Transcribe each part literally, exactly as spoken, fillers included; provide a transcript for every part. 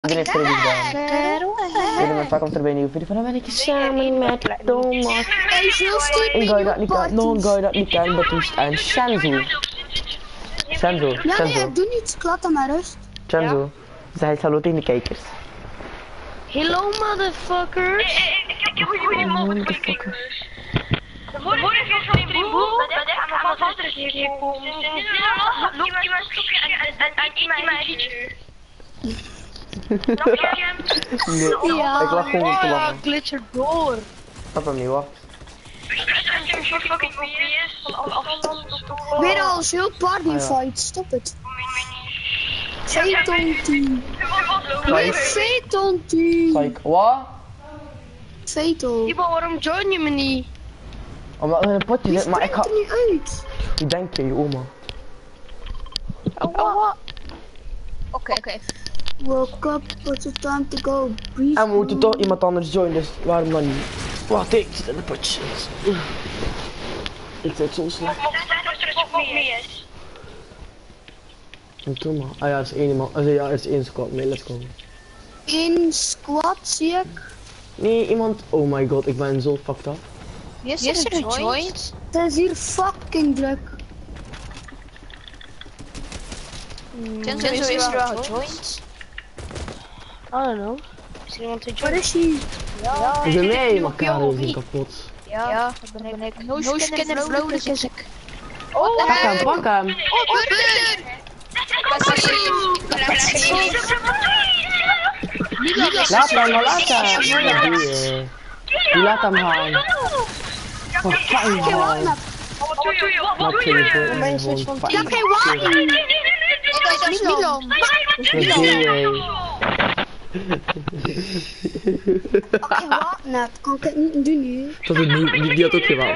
Iedereen heeft Freddy gedaan. Iedereen met vaak komt er bij een nieuwe video van dan ben ik samen met Thomas. En ga je dat niet kan, dan ga je dat niet kan, Batoest en Shenzo. Shenzo, Ja, Shenzo. nee, doe niet, laat hem maar rust. Shenzo, zeg hallo tegen de kijkers. Hello motherfuckers. Motherfuckers. De vorige keer van die boel, dat is aan mijn vader is gekomen. Dus nu loopt iemand stopje en eet mijn editor. Nee, Ja. ik lach gewoon niet te Oh, lachen. glitcher door. Snap hem niet, wacht. Weer al zo'n party fight, stop het. Phaeton team. Nee, Phaeton team. Psych, wat? Phaeton. Ibo, waarom join je me niet? Omdat we in een potje Die zitten, maar ik ga... er niet uit. Hoe denk je, je oma? Oh, wat? Oké, oké. Woke up, what's the time to go? Breathe. En we moeten toch iemand anders joinen, dus waarom dan niet? Wacht, ik zit in een potje. Ik zit zo slecht. En toen maar. Ah ja, er is één iemand. Ah, ja, er is één squad mee, let's go. In squad zie ik. Nee, iemand. Oh my god, ik ben zo fucked up. Yes, yes, er joint. Het is hier fucking druk. Kenzo is er wel joint. I don't know. Is er iemand te Waar join? is hij? Ja. Is er mij, maar Karel is kapot. Ja, dat ben ik. No scanner vrolijk is ik. Oh, Pak hem, pak hem. Oh, burger! Laat hem, maar laat hem. Ja, die, eh, die laat hem gaan. Wat fijn Oké, wacht man. maar. Wat doe je? Wat doe Wat je? vind je Mijn gewoon zus van fijn? Ja, oké, wacht. Dat is Milan. Wat doe jij? Oké, wacht net. Kan ik het niet doen nu? Dat is niet, die, die had ook gedaan.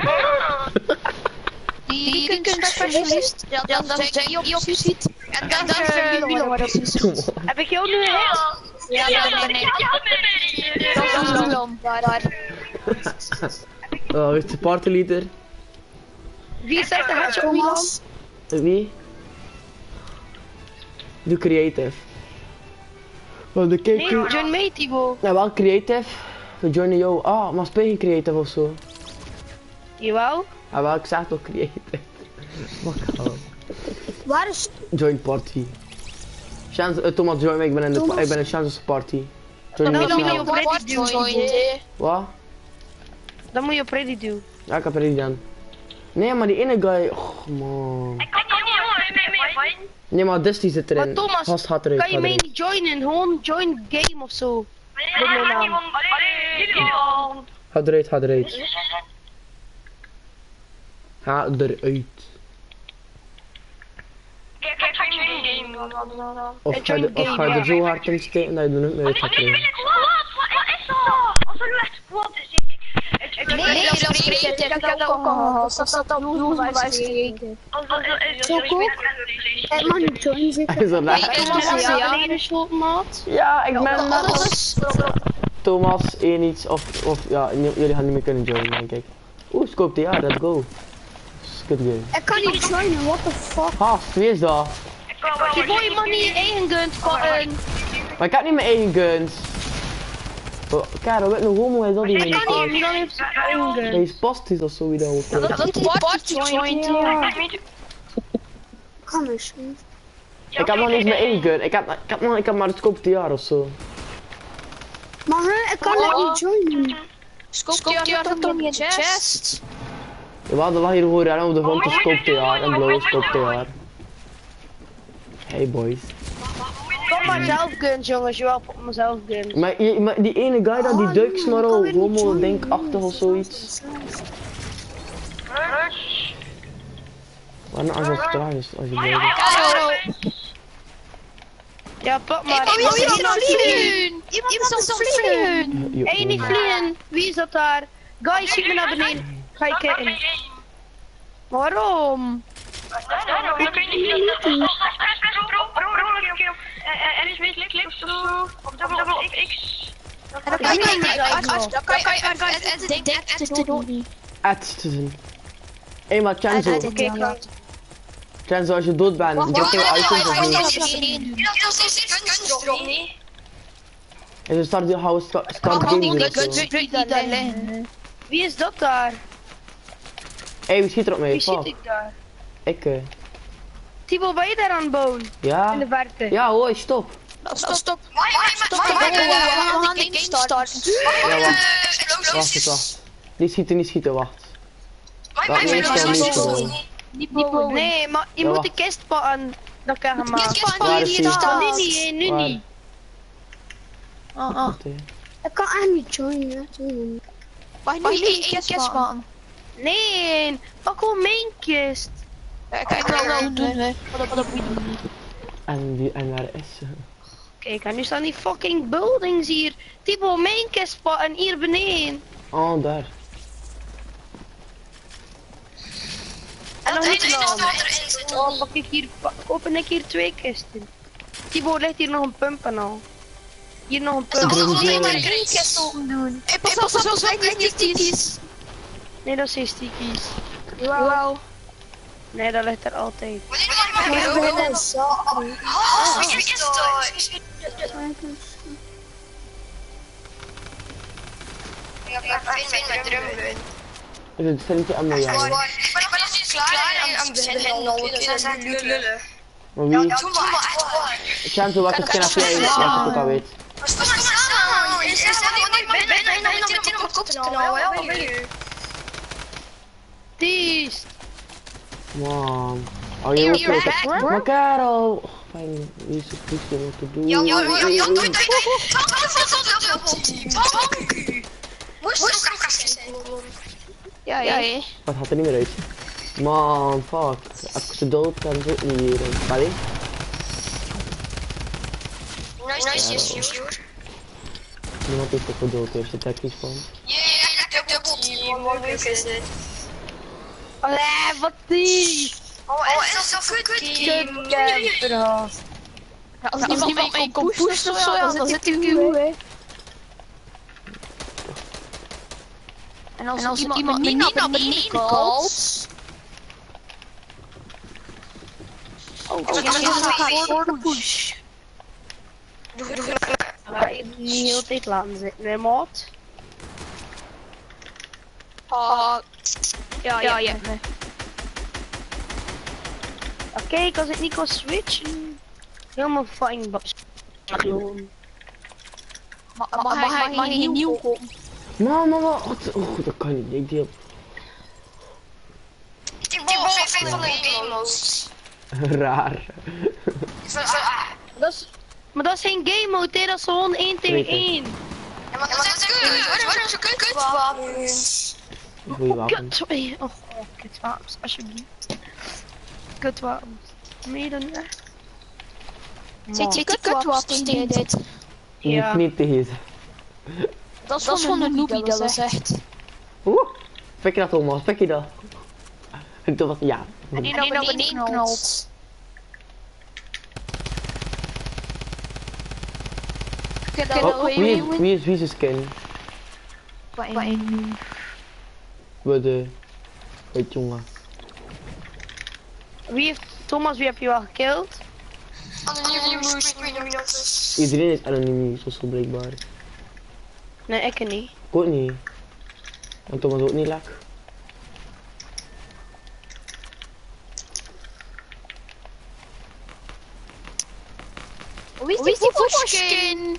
Die, die kunstspecialist. Ja, dan dat je op je ziet. En dan is er Milan waar dat is. Heb ik jou nu gehad? Ja, ja, nee, nee. Dat is Milan. Daar. Oh, is de partyleader? Wie zegt de hartje op Milan? Thomas. Wie? Doe creative. Oh, de Nee, kijker. join mee, Tibo. Nou, wel creative. We joinen jou. Ah, maar speel je creative of zo? Jawel. Ah, wel, ik zeg toch creative. Wat kan? Waar is... Join party. Chance, uh, Thomas, join me. Ik ben in de, Thomas. ik ben in Chance's party. Join Dan me moet je snel. op Reddit doen. Wat? Dan moet je op Reddit doen. Ja, ik heb er niet aan. Nee, maar die ene guy. Oh man. Ik kan niet meer. Nee, maar Dusty zit erin. Maar Thomas, Gast gaat eruit. kan je gaat mij eruit. niet joinen? Gewoon join game of zo. Met mijn naam. Ga eruit, ga eruit. Ga eruit. Kijk, kijk, ga je game doen. Of ga, je, of ga je er zo hard in steken dat je er nooit meer uit gaat krijgen. Wat is dat? Als er nu echt squad is. Nee, nee, dat is creative. Ik heb dat ook al gehad. Dat staat dan hoe wij gekeken. Kijk maar niet join, zeker. Is dat Ik echt? heb Thomas een jaar geleden gesloten, maat. Ja, ik ben Dat net is... Thomas, één iets of, of ja, j- jullie gaan niet meer kunnen joinen denk ik. Oeh, scope ja, let's go. Good game. Ik kan niet joinen, what the fuck. Gast, wie is dat? Je boy man niet je eigen gun pakken. Maar ik heb niet mijn eigen guns. Oh, Karel, weet nog homo is dat die Ik niet? kan niet, Milan heeft zijn eigen gun. Hij is spastisch of zo wie dat ook. Dat is een party joint. Kan eens. Ik heb nog niet eens mijn eigen gun. Ik heb, ik heb, nog, ik heb maar het scope jaar of zo. Maar hè, ik kan het niet joinen. Scope die had toch niet in chest. Ja, er lag hier gewoon rennen op de grond een scope jaar, een blauwe scope jaar. Hey boys. Pak maar zelf guns jongens, jawel, pak maar zelf guns. Maar, je- maar die ene guy dat die Ah, duikt nee, maar ik kan al weer niet homo joinen. denkachtig of zoiets. Waarom als het traag is als je blij bent. Karel. Ja, pak maar. Oh, Iemand iemand is aan het vliegen. vliegen. Iemand is aan het vliegen. Je Hé, niet oma. vliegen. Wie is dat daar? Guys, schiet me naar beneden. Ga je kijken. Waarom? En is weet klik of zo. Of dubbel of X. Dat kan je niet. Dat kan je denk echt te doen. Ads te zien. Hé, maar Chanzo. Oké, Chanzo, als je dood bent, drop je items of niet? niet. En dan start die houden start game. Wie is dat daar? Hé, wie schiet er op mee? Wie schiet ik daar? Ik. Uh... Thibaut, ben je daar aan het bouwen? Ja. In de verte. Ja, hoi, stop. Stop, stop. Stop, we gaan de game starten. Ja, wacht. Wacht, wacht. Niet schieten, niet schieten, wacht. Wacht, eerst dan niet gewoon. Niet boven. Nee, maar je moet de kist pakken. Dat kan je maken. Waar is die? Nu niet, nu niet. Oh, oh. Ik kan echt niet joinen. Mag je niet één kist pakken? Nee, pak gewoon mijn kist. Kijk, ik wil wel doen, hè. En wie, en waar is ze? Kijk, en nu staan die fucking buildings hier. Thibaut, mijn kist pakken hier beneden. Oh, daar. En dan moet je dan. Oh, pak ik hier, open ik hier twee kisten. Thibaut, ligt hier nog een pump en al. Hier nog een pump. Ik wil alleen maar één kist open doen. Hé, pas op, pas op, pas op, niet stikies. Nee, dat zijn stickies. Wauw. Nee, dat ligt er altijd. Is het ventje aan mij? Maar dat is klaar en we zijn al dat zijn lullen. Maar wie? Ja, doe maar echt waar. Chanzo, wat is kennis jij? Ja, ik ook al weet. Wat is dat nou? Is dat niet met ben op kop te nou? Ja, wat ben je? Tiest. Man. Oh, je moet kijken. Maar Karel. Fijn, wie is het goed om te doen? Ja, ja, ja, ja, doe het. Moest ook afgezet zijn. Ja, ja. Wat had er niet meer uit? Man, fuck. Als ik ze dood kan, zit niet hier. Allee? Nice, nice, yes, yes. Niemand is ook dood, heeft de tech respawn. Ja, ik heb de bot hier. Wat leuk is dit? Allee, wat die? Oh, is dat zo goed? Kutcamper. Als iemand mij kon pushen of zo, dan zit hij nu. En als, en als iemand, iemand me niet naar beneden kalt... Oh, dan ga ik voor de push. Ga je niet heel tijd laten zitten, hè, maat? Ah, ja, ja, ja. Ja, kijk, als ik niet kan switchen... Helemaal fijn, maar gewoon... Maar mag hij nieuw komen? Man, man, man. Oh, dat kan niet. Ik die op. Die bal is een van de game modes. Raar. Dat is, maar dat is geen game mode, hè? Dat is gewoon één tegen één. Ja, maar dat is kut. Waarom is het kutwapens? Goeie wapen. Kut, oh, oh, kutwapens, alsjeblieft. Kutwapens. Meen je dat niet echt? Zit je kutwapens tegen dit? Ja. Niet deze. Dat is van een noobie, dat is echt. Oeh, pik je dat Thomas, pik je dat? Ik doe wat, ja. En die naar beneden knalt. Oh, wie, is, wie is wie is skin? Wat de... Weet jongen. Wie heeft, Thomas, wie heb je wel gekild? Iedereen is anoniem, zoals zo blijkbaar. Nee, ik niet. Ik ook niet. En Thomas ook niet lek. Wie is die voetbalskin?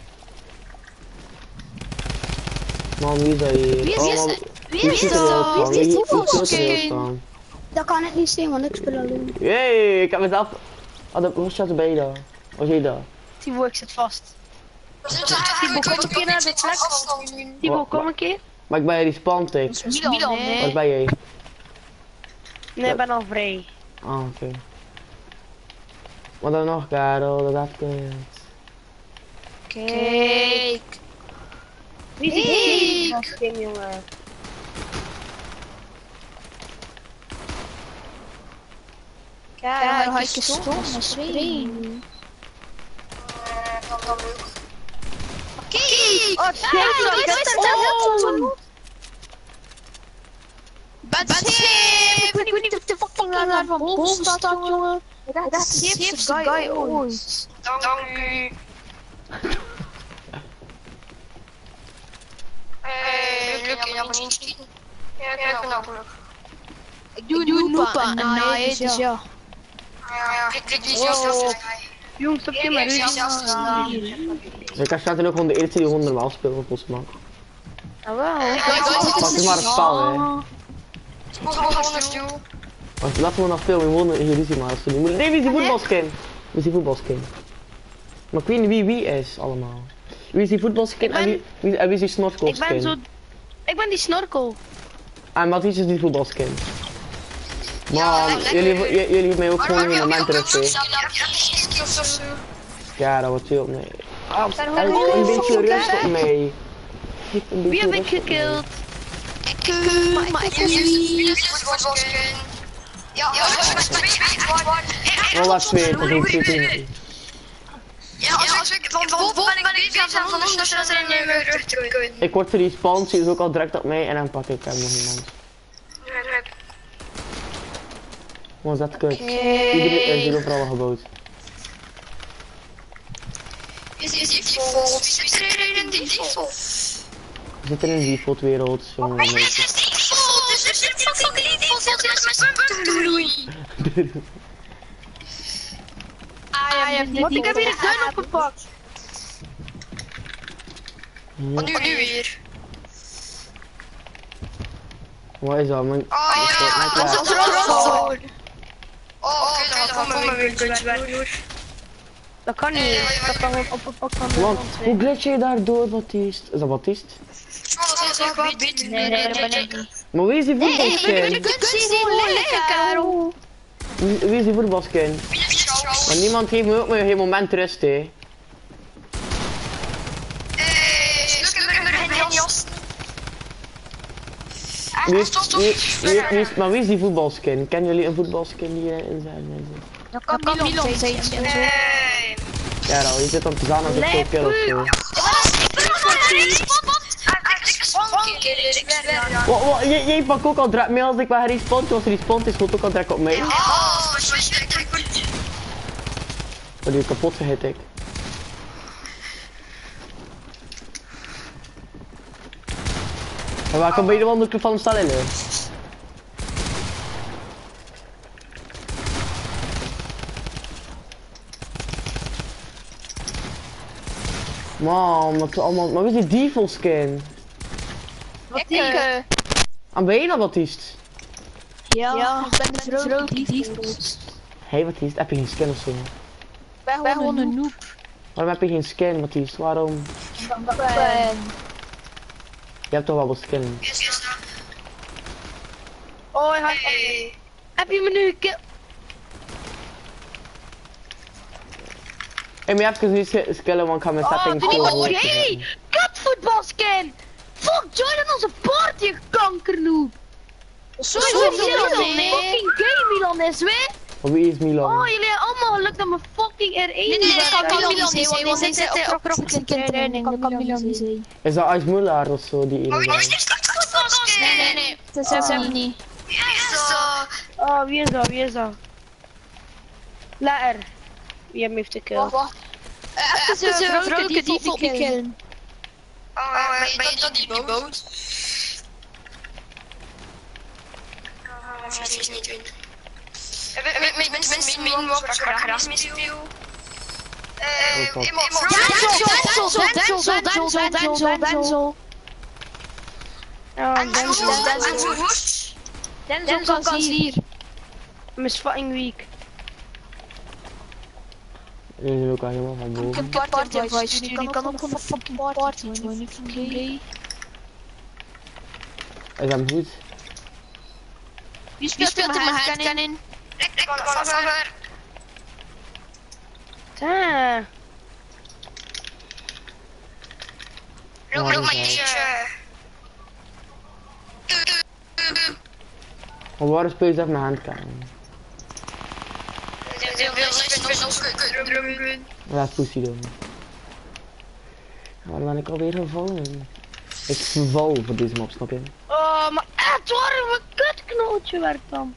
Man, wie is dat hier? Wie is oh, dat? man, Wie wie is ziet er dat? wel van? Wie is die Wie- wie ziet er wel voetbalskin? van? Dat kan ik niet zien, want ik speel alleen. Jee, ik heb mezelf... Oh, dat was je bij daar. Was jij daar? Thibaut, ik zit vast. Thibaut, kom een keer naar de plek. Thibaut, kom een keer. Maar ik ben die spawn tik. Milan, Wat hè? ben jij? Nee, ik ben al vrij. Ah, oké. Okay. Wat dan nog, Karel? Dat had kut. Kijk. Wie is die voetbalskin, jongen? Ja, dan ga ik je stom en springen. Kijk! Oh, shit, dat is het. Bad Sip! Ik weet niet of de fucking naar van boven staat, jongen. Dat is de sipste guy ooit. Dank u. niet schieten. Ja, ik ben ook leuk. Ik doe een Noopa en naaien, dus ja. Ja, ik klik die zelf. Jongens, stop je maar Ja, rustig. zelfs Ik ga straks ook gewoon de eerste die honderd normaal spelen op Postman. Ah, wel. Pak is maar een spel, hè. Want laten we nog veel meer wonen hier is hij maar als we doen. Nee, wie is die voetbalskin? Wie is die voetbalskin? Maar ik weet niet wie wie is allemaal. Wie is die voetbalskin en wie, wie, en wie is die Ik ben snorkelskin? zo... Ik ben die snorkel. En wat is dus die voetbalskin? Man, jullie, j- jullie hebben mij ook gewoon in een moment terug, hè. Ja, dat wordt veel, nee. Ah, en een beetje rust op mij. Geef een Wie beetje heb ik rust op mij. gekild? Ik, maar ik heb niet. Ja, ja, Oh, wat twee, dat is ook twee. ja, als ik van boven ben ik bezig en van onder zijn ze niet meer terug te kunnen. Ik word gerespawnd, zie je ook al direct op mij en dan pak ik hem nog iemand. Wat is dat kut? Iedereen is hier overal gebouwd. Is is die default? Zit er in default? We zitten in een default wereld, jongen. Dit is default, dus er zit fucking default zit er met mijn punt te groeien. Ah, je hebt dit Want ik niet heb hier een gedaan. gun opgepakt. Wat nu weer? Wat is dat? Mijn... Oh ja, dat is dat is wel groot. Oh, oké, dan komen we weer kuntje weg. Dat kan niet. Dat kan gewoon opgepakt van de Man, grond. hoe glitch je daar door, Baptiste? Is dat Baptiste? Dat is wel beter. Nee, nee, dat ben ik niet. Maar wie is die Je voetbalskin? kunt zien gewoon liggen, Karel. Wie, wie is die voetbalskin? Maar niemand geeft me ook maar geen moment rust, hè. Wie is, wie, wie, wie is, maar wie is die voetbalskin? Kennen jullie een voetbalskin die in zijn mensen? Dat kan Milan zijn. Ja, nou, je zit dan te zanen als ik zo kill of zo. Wat, wat, jij, jij pakt ook al direct mee als ik ben gerespawnd, als respawn is, komt ook al direct op mij. Maar die kapot gehit ik. En waar kan bij de wandelclub van hem staan in? Man, wat allemaal. Maar wie is die default skin? Wat ik? En ben je dat Baptiste? Ja, ik ben de vrouw die default. Hé hey, Baptiste, heb je geen skin of zo? Ik ben gewoon een noob. Waarom heb je geen skin Baptiste? Waarom? Ik ben... Je hebt toch wel wat skin? Oh, hij gaat... Heb je me nu gekild? Hé, maar je hebt eens niet skillen, want ik ga mijn settings Oh, zo die hoog oké! zetten. Kutvoetbalskin! Fuck, join in onze party, je kankernoep! Sowieso Milan, nee. fucking gay Milan is, weet? Maar wie is Milan? Oh, jullie hebben allemaal geluk dat mijn fucking R één Nee, nee, dat kan werkt. Milan niet zijn, want die zitten op Rocket in training. Dat kan Milan niet zijn. Is dat Ice Muller of zo, die ene guy? Nee, nee, nee. Dat is hem niet. Oh, wie is dat, wie is dat? Letter. Wie hem heeft gekild? Wacht. Het is een vrouwelijke default die killen. Oh, ben je dat die boot? Dat is niet doen. Met mensen min wat ik graag mee speel. Denzel, Denzel, Denzel, Denzel, Denzel, Denzel. Oh, En Denzel. zo woest. Denzel kan hier. Miss fucking weak. Die is ook al helemaal van Ik boven. heb party advice sturen. Ik kan ook gewoon een fucking party joinen. Ik vind het oké. Is dat goed? Wie speelt er mijn handcan in? Ik kan van ver. Ah. Loop, loop maar jeetje. Maar waarom speel je dat met handcam? Ja, pussy dan. Waarom ben ik alweer gevallen? Ik verval voor deze map, snap je? Oh, maar echt waarom een kutknootje werkt dan?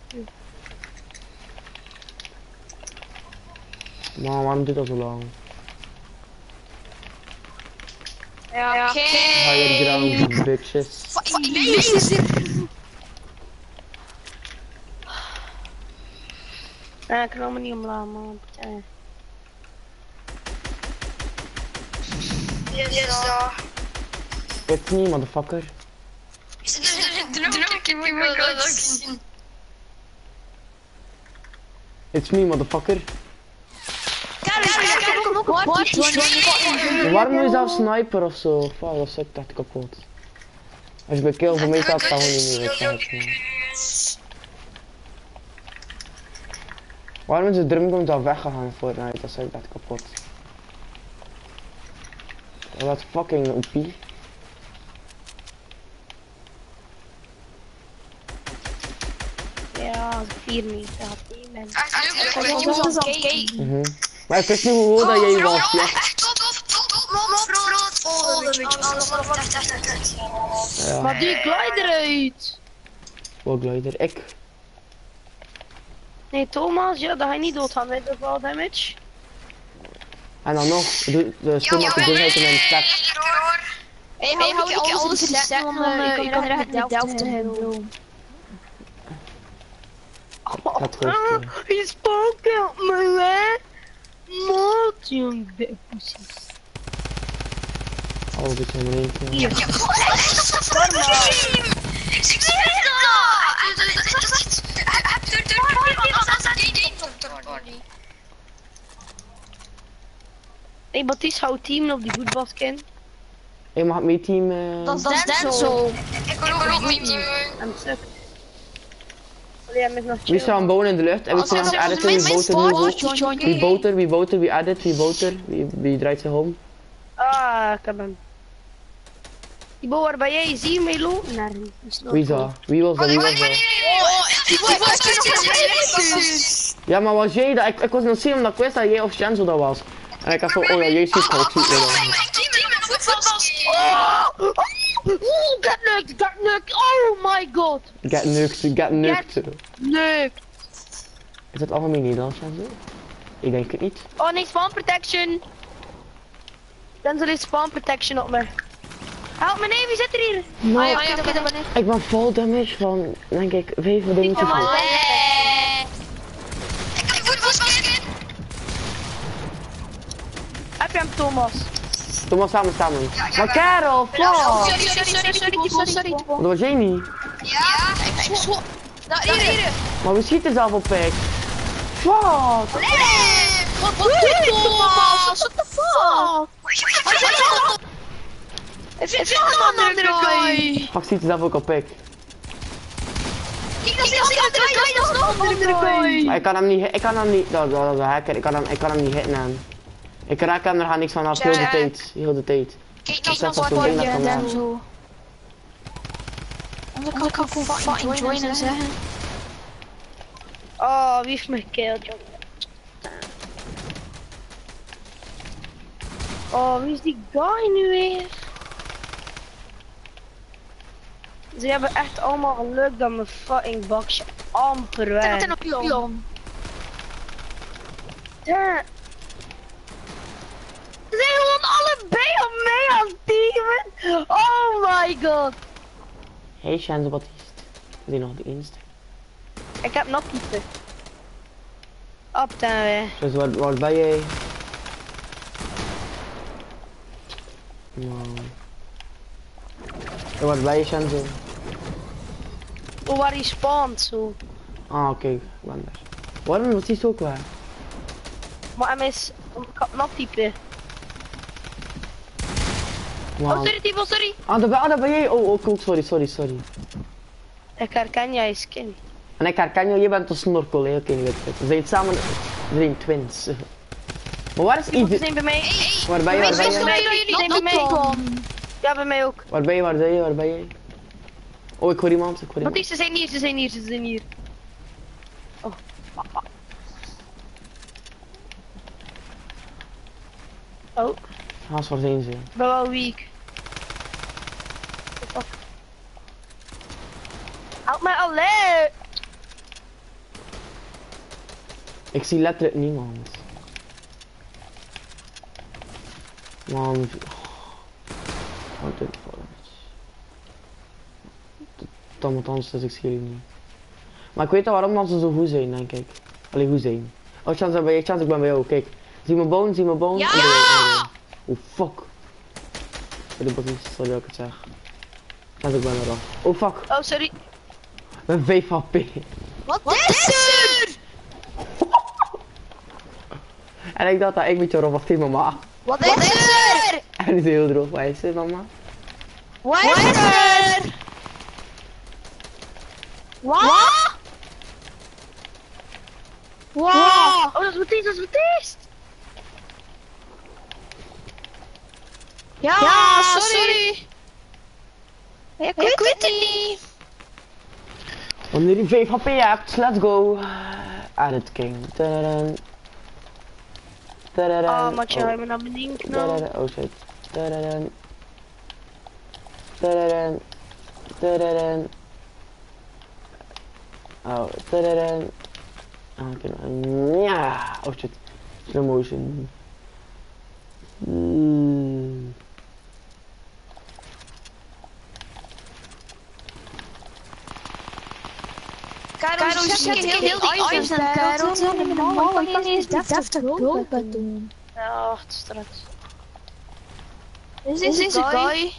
Maar waarom duurt dat zo lang? Ja, oké. Higher ground, bitches. Fucking laser. Ja, ik kan me niet omlaag, man. Partij. Yes, ja. It's me, motherfucker. It's me, motherfucker. Waarom doe je zelf sniper of zo? Fuck, dat is echt echt kapot. Als je bij kill voor mij staat, dan gewoon niet meer weggaan. Waarom is de drum komt al weggegaan in Fortnite? Dat is echt echt kapot. Wat fucking O P. Ja, als ik vier niet had, één ben. Mhm. Maar ik wist niet hoe hoog dat jij was, ja. Ja. Maar die glide eruit. Wat glider? Ik. Nee, Thomas, ja, dat ga je niet doodgaan met de fall damage. En dan nog, doe de stomme dunheid in mijn stack. Hey, hou ik alles in de set, want ik kan er echt de delft hebben. Dat goed. Je spook op me, hè? Mot, jong, de poesies. Oh, dit is helemaal niet. Hey, Baptiste, hou team op die voetbalskin. Ik mag mijn team. Uh... Dat is Denzel. Ik wil ook niet. En suk. Allee, hij is nog Wie chill. staat een boon in de lucht? En wie staat aan het editen? Wie boter? Wie boter? Wie boter? Wie edit? Wie boter? Wie, wie draait zich om? Ah, ik heb hem. Die boer, waar ben jij? Zie je mij lopen? Naar hem. Wie is dat? Wie was dat? Wie was dat? Ja, maar was jij dat? Ik, ik was nog zien omdat ik wist dat jij of Shenzo dat was. En ik had zo, oh ja, jij ziet het, ik zie het wel. Oh, get nuked, get nuked, oh my god. Get nuked, get nuked. Nuked. Is dat algemeen Nederlands, Shenzo? Ik denk het niet. Oh nee, spawn protection. Denzel heeft spawn protection op me. Help me, nee, wie zit er hier? Nou, Ah, ja, oké, dat ben ik. ik ben vol damage van, denk ik, vijf dingetjes. Ja, maar- goed. Heb je hem, Thomas? Thomas, samen, samen. Maar Karel, fuck! Sorry, sorry, sorry, sorry, sorry, sorry. Dat was jij niet. Ja, ik zo. Nou, hier, hier. Maar we schieten zelf op pik. Fuck! Nee! Wat doe je, Thomas? What the fuck? Het is een andere guy. Fuck, schieten zelf ook op pik. Kijk, dat is die andere guy, dat is nog een andere guy. Maar ik kan hem niet hit- ik kan hem niet, dat, dat, dat is een hacker, ik kan hem, ik kan hem niet hitten aan. Ik raak hem, er gaat niks van af, heel de tijd, heel de tijd. Kijk, Dat dat is is zo'n ding nog dat een kan guy. Zo. Anders kan ik ook fucking joinen zeggen. Oh, wie heeft me gekillt, jongen? Oh, wie is die guy nu weer? Ze hebben echt allemaal geluk dat mijn fucking bakje amper Wat werkt. een pylon. Ja. Ze zijn gewoon allebei op mij aan het teamen. Oh my god. Hey Shenzo, wat is het? Die nog de eerste. Ik heb nog iets. Op dan weer. Dus waar, waar ben jij? Nou. Waar ben je Shenzo? Oh, waar hij spawnt zo. Ah, oké, ik ben daar. Waarom was die zo klaar? Maar hem is een knaptype. Oh, Man. sorry, Tibo, sorry. Ah, daar ben, ah, daar ben jij. Oh, oh, cool, sorry, sorry, sorry. Ik herken jij skin. En ik herken jou, je bent een snorkel, hè? Oké, weet het. We zijn samen, we zijn twins. Maar waar is Tibo, ze Ibi? zijn bij mij. Waar ben je, waar ben Bij je? mij, jullie zijn bij mij. Ja, bij mij ook. Waar ben je, waar ben je, waar ben je? Oh, ik hoor iemand, ik hoor Want iemand. ze zijn hier, ze zijn hier, ze zijn hier. Oh. Oh, Haas, waar zijn ze? ik ben wel weak. Oh. Help mij alleen! Ik zie letterlijk niemand. Man. Want ik... Dan moet anders dus ik zie jullie niet. Maar ik weet al waarom dat ze zo goed zijn, denk ik. Allee, goed zijn. Oh, chance ben je, chance ik ben bij jou, kijk. Zie mijn boon, zie mijn boon. Ja! Oh, fuck. Sorry, Botties, sorry dat ik het zeg. Chance ik ben er al. Oh, fuck. Oh, sorry. Ik ben vijf H P. Wat, Wat is er? En ik dacht dat ik met jou erop wacht, mama. Wat is er? En die is heel droog, waar is het, mama? Wat is er? Wat? Wow. Oh, dat is Matthijs, dat is Matthijs. Ja, ja, sorry. sorry. Ja, ik, ik weet het niet. Wanneer je vijf H P hebt, let's go. Edit King. Tadadam. Tadadam. Oh, matje, hij me naar beneden knallen. Oh shit. Tadadam. Tadadam. Tadadam. Oh, tadadam. Oké, ja. Oh shit. Slow motion. Mm. Karel, je zet heel, heel die items en Karel en normaal kan je niet eens deftig roodbed doen. Ja, wacht, straks. Is deze guy?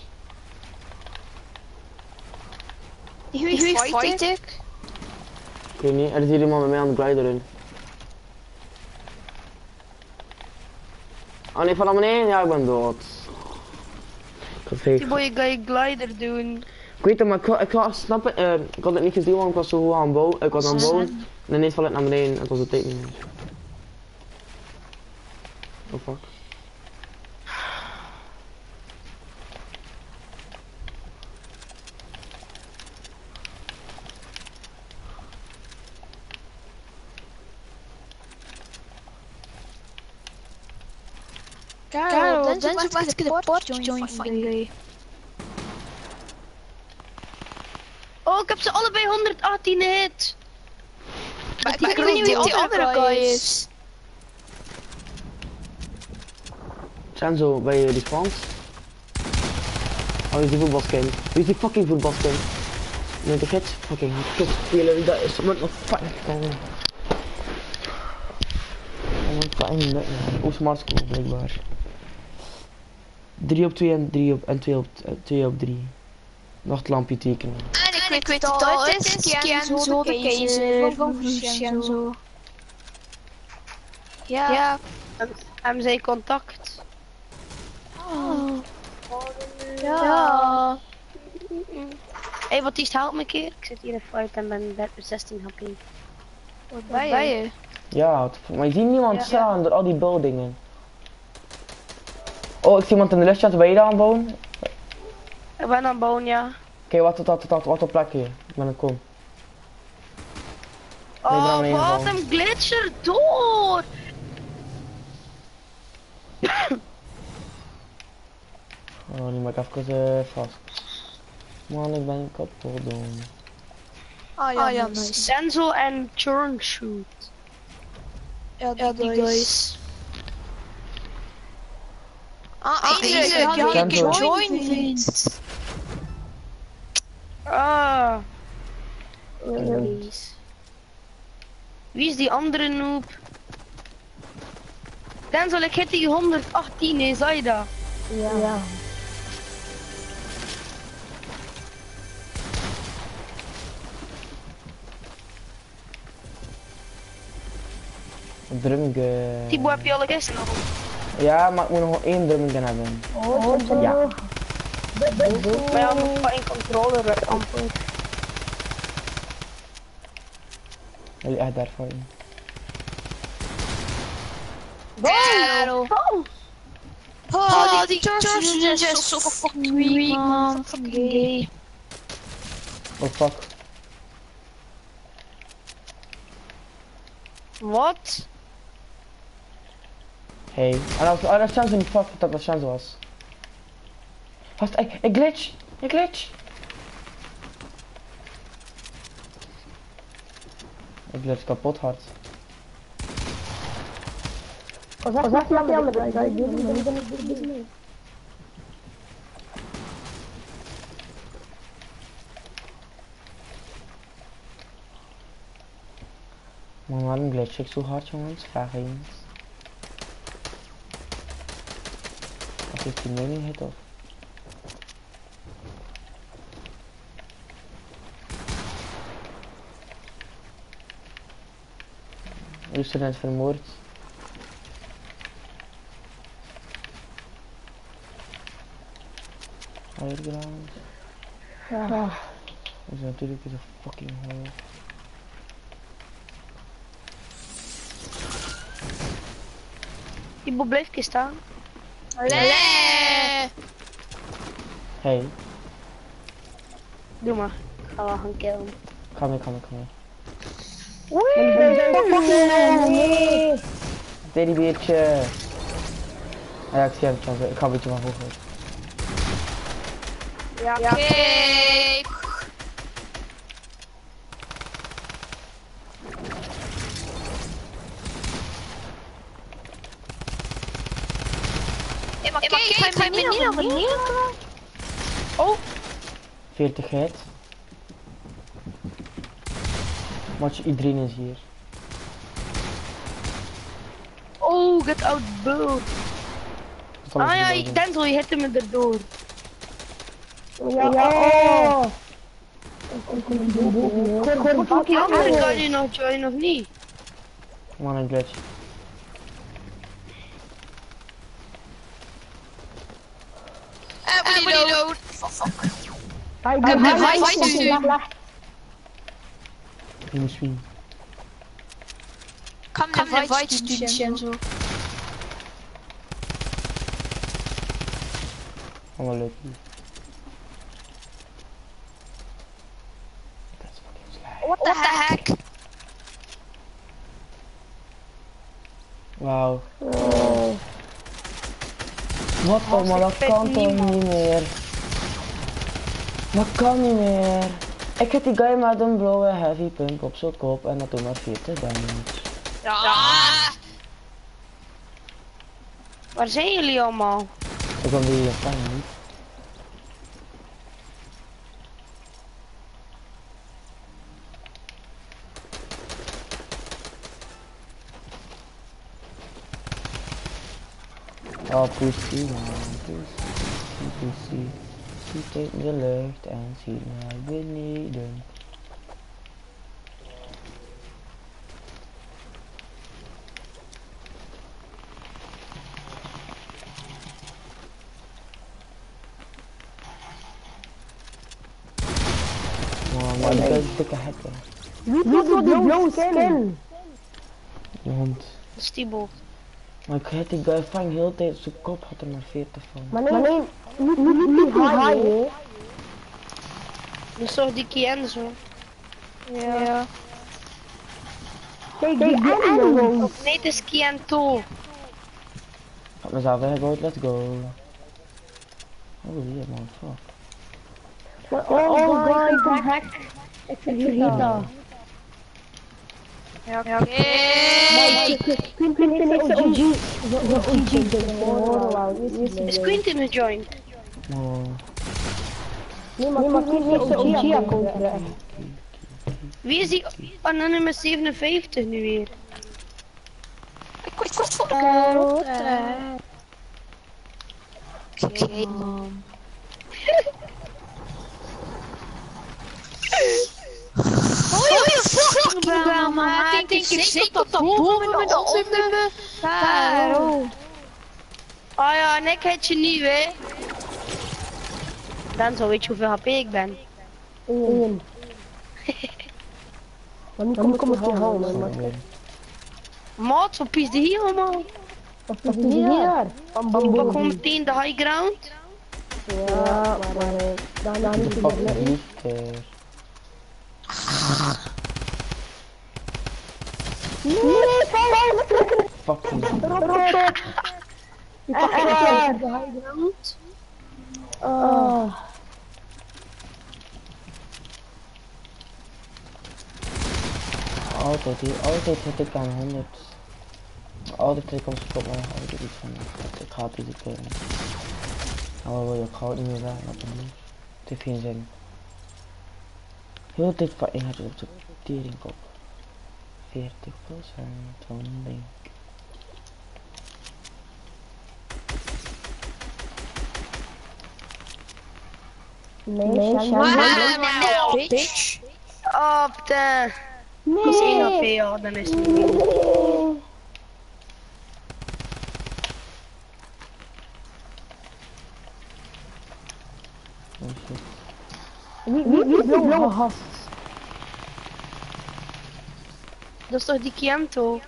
Die wie fight ik? Ik weet niet, er is hier iemand met mij aan de glider in. Oh nee, van naar beneden? Ja, ik ben dood. Die boy ga je glider doen. Ik weet het, maar ik, ik, ik snap het, uh, ik had het niet gezien, want ik was zo goed aan bouwen. Ik was aan het bouwen en ineens val ik naar beneden en het was de tijd niet meer. Oh fuck. Karel, dan zoek maar eens de port join van jullie. Oh, ik heb ze allebei honderdachttien hit. Maar ik weet niet wie die andere guy is. Senzo, ben je respawned? Oh, wie is die voetbalskin? Wie is die fucking voetbalskin? Nee, de hit? Fucking kut spelen, dat is wat nog fijn komen. Oh, fijn, hoe smart school blijkbaar. drie op twee en drie op en twee op twee op drie. Nachtlampje tekenen. En ik, ik weet het al, het is Kenzo de keizer van Kenzo. Ja. Ja. Hebben zij contact? Oh. Ja. Hé, hey, wat is help me een keer? Ik zit hier in fight en ben zestien H P. Wat ben je? Ja, het, maar je ziet niemand ja, staan ja. door al die buildingen. Oh, ik zie iemand in de luchtchat, ben je daar aan het bouwen? Ik ben aan het bouwen, ja. Oké, okay, wat, wat, wat, wat op plek hier? Ik ben er kom. Oh, nee, wat een glitcher door! Oh, nu maak ik even uh, vast. Man, ik ben kapot doen. Oh ja, oh, ja nice. Senzo en Churn Shoot. Ja, die, ja, die guys. guys. Ah, eindelijk, ik had een keer join vindt. Ah. Release. Wie is die andere noob? Dan zal ik hit die honderdachttien, hè, zei je dat? Ja. ja. Drumgun. Tibo, heb je alle gisten nog? Ja, maar ik moet nog één drumgun hebben. Oh, ja. Maar ja, nog maar één controller werd amper. Jullie echt daarvoor. Wow! Oh, oh, die charger is zo fucking weak, man. Fucking gay. Oh fuck. Wat? Hey. En als oh, dat chance niet fuck dat dat chance was. Vast, ik, ik glitch! Ik glitch! Ik glitch kapot hard. Wat zeg je aan de andere? Maar waarom glitch ik zo hard, jongens? Vraag één. Als ik die mini hit of? U is er net vermoord. Fireground. Ja. Dat is natuurlijk een fucking hole. Die blijf je staan. Nee. Hey. Doe maar. Ik ga wel gaan killen. Ga mee, ga mee, ga mee. Nee. Teddybeertje. Ah ja, ik zie hem, ik ga een beetje van vroeger. Ja. Ja. Oké. Hey, maar kijk, ga je mij niet nog opnieuw? Oh. veertig hit. Watch, iedereen is hier. Oh, get out bull. Ah ja, ik denk zo, je hitte me erdoor. Ja, oh. Anderen kan je nog joinen of niet? Man, een glitch. Everybody load. Hij fight you. Je moet zien. Come and invite students en zo. Allemaal leuk. Dat is fucking slecht. What the heck? Wauw. Wat oh, maar dat kan toch niet meer. Dat kan niet meer. Ik heb die guy met een blauwe heavy pump op zijn kop en dat doet maar veertig damage. Ja. Waar zijn jullie allemaal? Ik kom hier vangen niet. Oh, pussy, man, pussy, pussy. Ziet in de lucht en ziet naar beneden. Oh, maar die is dikke hacker. Wie wil die blauwe skin? Hond. Dat is Thibaut. Maar ik had die guy vang heel de tijd op zijn kop, had er maar veertig van. Maar nee, nee, niet niet niet high, hè. Dat is toch die Kien zo? Ja. Kijk, die animals. Of nee, het is Kien toe. Ik had mezelf weggebouwd, let's go. Oh, hier man, fuck. Oh god, ik ben hack. Ik vergeet dat. Ja, oké. Quinten is een O G. Is Quinten gejoined? Oh. Nee, maar Quinten is een O G-account. Wie is die Anonymous zevenenvijftig nu weer? Ik word vast van de Oké, man. Oh je fucking baan, man. Ik denk ik zit op dat boven met de onder. Ah ja, en ik heet je niet, hè? Dan zo weet je hoeveel H P ik ben. Eén. Maar nu kom ik op je handen, man. Maat, wat pies die hier allemaal? Wat is hier? Pak gewoon meteen de high ground. Ja, maar dan dan niet Fuck meer. me, keer. Nee, Fucking. Ik pak echt de high ground. Oh. Altijd hier, altijd zit ik aan honderd. Altijd trek ik op mijn kop, maar dan hou ik er iets van. Ik ga het iedere keer. Nou wil je ook goud niet meer weg, wat dan niet. Het heeft geen zin. Heel de tijd van één hartje op zijn teringkop. veertig procent van ding. Nee, Wow, bitch. Op de... Dat is één H P, ja, dan is het niet meer. Oh shit. Wie, wie, wie is die blauwe gast? Dat is toch die Kiento?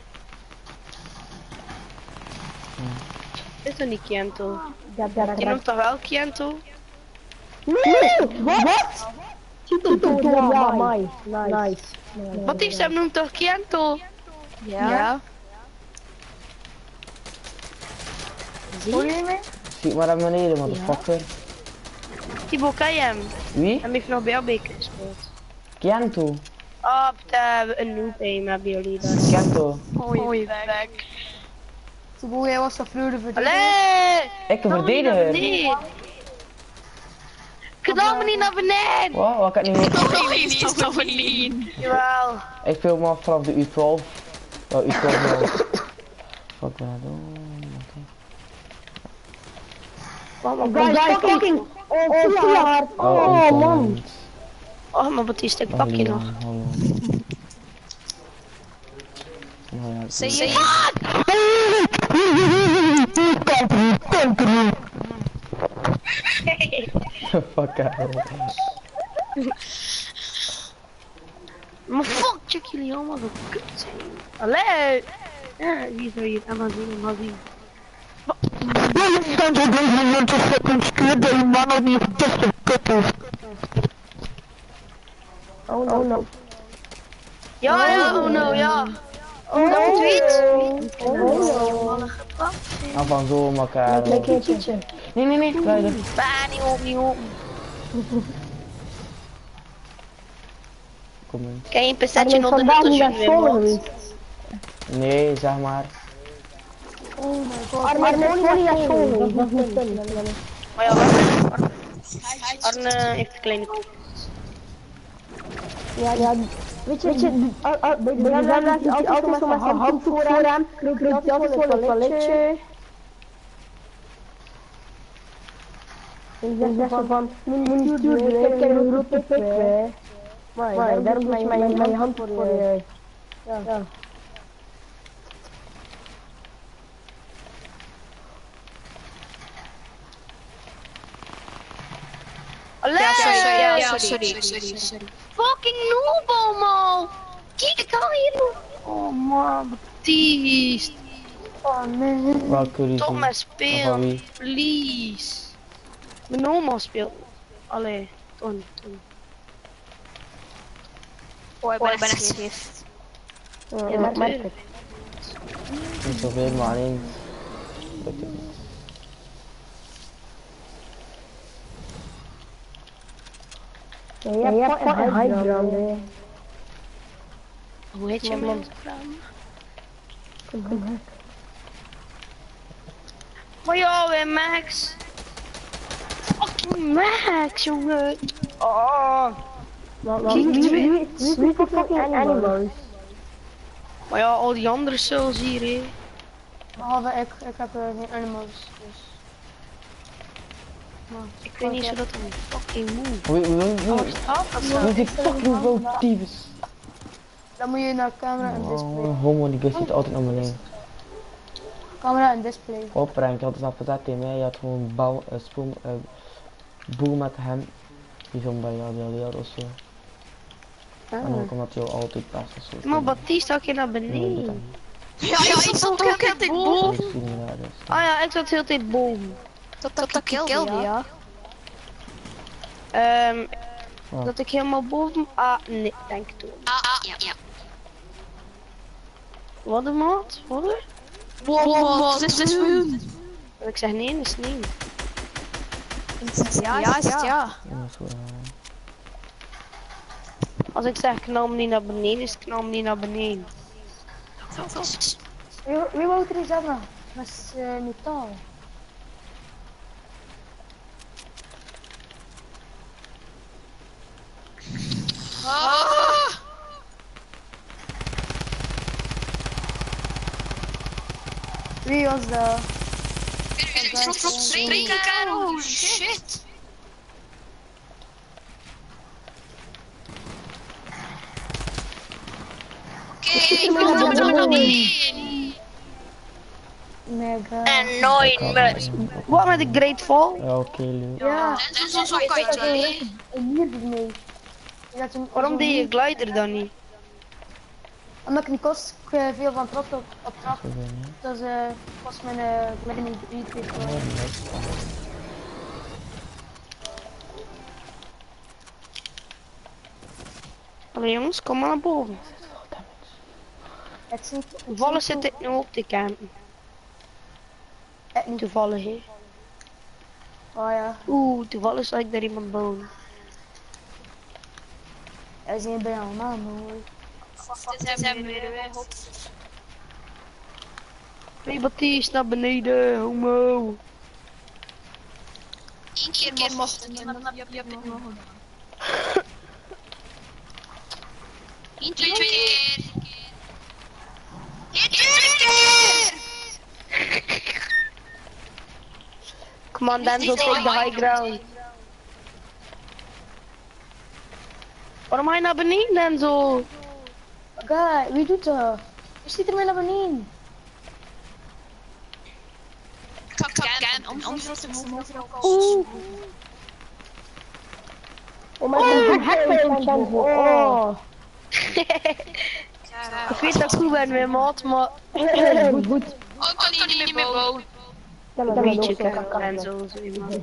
Dat is toch niet Kiento? Ja, ja, Je noemt toch wel Kiento? Nee, wat? Tito, ja, nice, nice. Wat die stem noemt toch Kiento? Ja. Ja. Hoor je me? Schiet maar naar beneden, motherfucker. Thibaut, ken je hem? Wie? Hij heeft nog bij jou beker gespeeld. Kiento. Op de... een noob game hebben jullie dat. Kiento. Hoi, bek. Thibaut, jij was de vloerde voor Allee! Ik een verdediger. Nee! Knal me niet naar beneden! Wow, wat kan ik niet meer. Nog niet, nog niet. Jawel. Ik speel me af vanaf de U twaalf. Oh, U twaalf nou. Wat ben ik doen? Guys, fucking... Oh, full hard. Oh, man. Oh, maar wat is dit pakje nog? Hallo. Nou ja, Zie je? fuck out. Maar fuck, check jullie allemaal zo kut zijn. Allee! Ja, wie zou je het allemaal zien, maar zien. Oh, oh no. Ja, ja, oh no, ja. Oh no, tweet. Oh no. Af van zo elkaar. Nee, nee, nee, luider. Bah, niet op, niet op. Kom in. Ken je een percentje onder de tot jullie weer wordt? Nee, zeg maar. Arne is gewoon niet naar school geweest, dat is niet slim. Maar ja, wacht. Arne heeft een kleine kop. Ja, ja, weet je, weet je, bij de zwemles heb je altijd zo met zijn handdoek voor hem, kroop je altijd voor een toiletje. En dan zeg je van, moet niet sturen, ik heb een grote pik, hè. Maar daarom moet je mijn hand voor je... Ja. Allee! Ja, sorry, ja, ja, sorry, sorry, sorry. Fucking noob allemaal! Kijk, ik kan hier nog. Oh man, Baptiste. Oh nee. Welke reason? Toch maar Van spelen, wie? please. Mijn oma speelt. Allee, toch niet, toch niet. Oh, ik ben echt scheef. Ja, natuurlijk. Niet zoveel, maar alleen. Lukt het niet. Ja, je hebt gewoon een hypebrand, hè. Hoe heet je man? Maar ja, weer Max. Fucking Max, jongen. Oh. Wie wie is fucking animals? Maar ja, al die andere souls hier, hè. Behalve ik, ik heb geen animals, dus... Ik weet niet zo dat een fucking move. Wie, wie, wie, wie is die fucking grote tyfus? Dan moet je naar camera en display. Oh, homo, die guy zit altijd naar beneden. Camera en display. Oprank, je had dus al gezegd tegen mij, je had gewoon een bal, uh, spoel, uh, boel met hem. Die zo'n bij jou, die al of zo. En ook omdat hij jou altijd past of zo. Maar Baptiste had je naar Nee, doe dat beneden. niet. Ja, ja, ik zat ook altijd boven. Dat is niet raar, dus. Ah ja, ik zat heel de tijd boven. Dat dat dat kilde, ja. Ehm, Oh. dat ik helemaal boven... Ah, nee, denk ik toen. Ah, ah, ja, ja. Wat een maat? Wat er? Wow, wow, dit is groen. Ik zeg nee, dat is nee. Ja, ja, is het, ja. Ja, dat is goed, uh, Als ik zeg knal me niet naar beneden, is knal me niet naar beneden. Wie, wie wou er eens zeggen? Dat is uh, niet taal. Ah. Wie was dat? Oh shit. Oké, ik wil dat er nog in. Mega. En nooit meer. Wat met de Great Fall? Ja, oké, leuk. Ja. Dat is zo'n kite. En hier ermee. Dat je- Waarom deed je glider dan niet? Omdat ik niet kost eh, veel van trap op, op trap. Zo ben je. Dat is eh kost mijn eh met een drie keer. Oh, nice. Allee jongens, kom maar naar boven. Het zijn Toevallig zit ik nu op de campen. het niet. Toevallig hè. Oh ja, Oeh, toevallig zag ik daar iemand bouwen. hij is niet bij allemaal mooi. Dit hebben we weer weg. Hey Baptiste, naar beneden, homo. Eén keer, keer mocht ik en dan heb je het nog gedaan. Eén, twee, twee keer. Eén, twee keer. Come on Denzel, take the high ground. Waarom ga je naar beneden Denzel? Guy, wie doet dat? Wie zit er mee naar beneden? Ik had het om anders was het overal Oeh. Oh mijn god, oh. Ik weet dat ik goed ben met maat, maar... Goed, goed. Oh, ik kan hier niet meer bouwen. Dat Weet je, kijk, Denzel, zo iemand.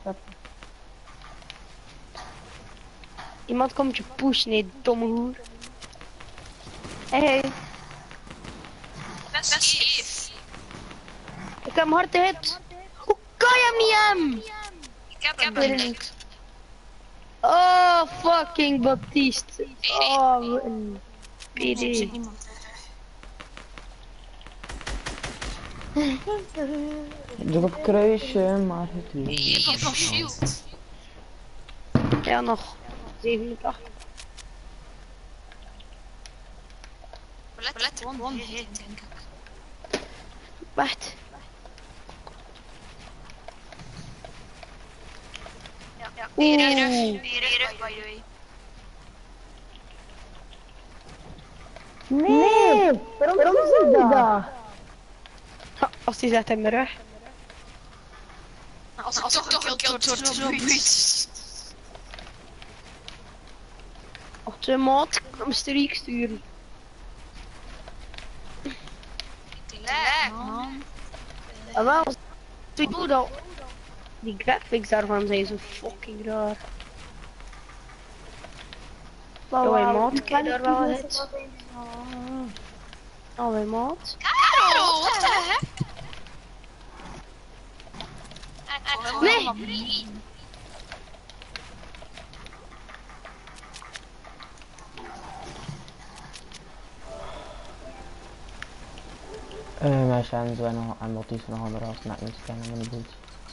Iemand komt je pushen, nee, domme hoer. Hey, Best scheef. ik heb hem hard hit. Hoe kan je hem niet hem? Ik heb hem weet het niet. niet. Oh, fucking Baptiste. Oh, wat een P D. Druk op kruisje, maar het lukt. Ik heb nog shield. Ja, nog zevenentachtig. Let one hit, denk ik. Wacht. Ja, ja. Oeh. Weer terug, weer terug, by the way. Nee, waarom, waarom zeg je dat? Ha, als die zet hem weg. Als ik toch gekild word door zo'n breach. Of twee maat, ik kan hem streak sturen. Lek, man. En wel, ik doe dat. Die graphics daarvan zijn zo fucking raar. Oh, hey, maat, ik heb daar wel hit. Oh, hey, maat. Karel, what the heck? Nee. Eh, mijn Shenzo en nog en Baptiste nog andere als net niet kennen met de boot.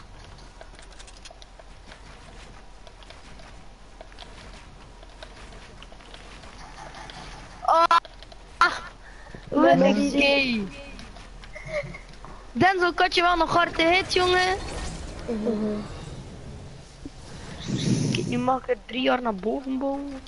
Wat een gay. Denzel, ik had je wel nog hard hit, jongen. Kijk, nu mag ik er drie jaar naar boven bouwen.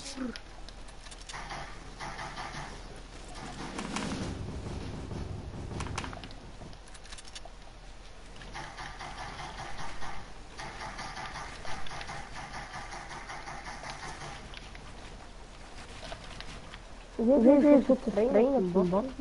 Dit is zo te vreemd op band.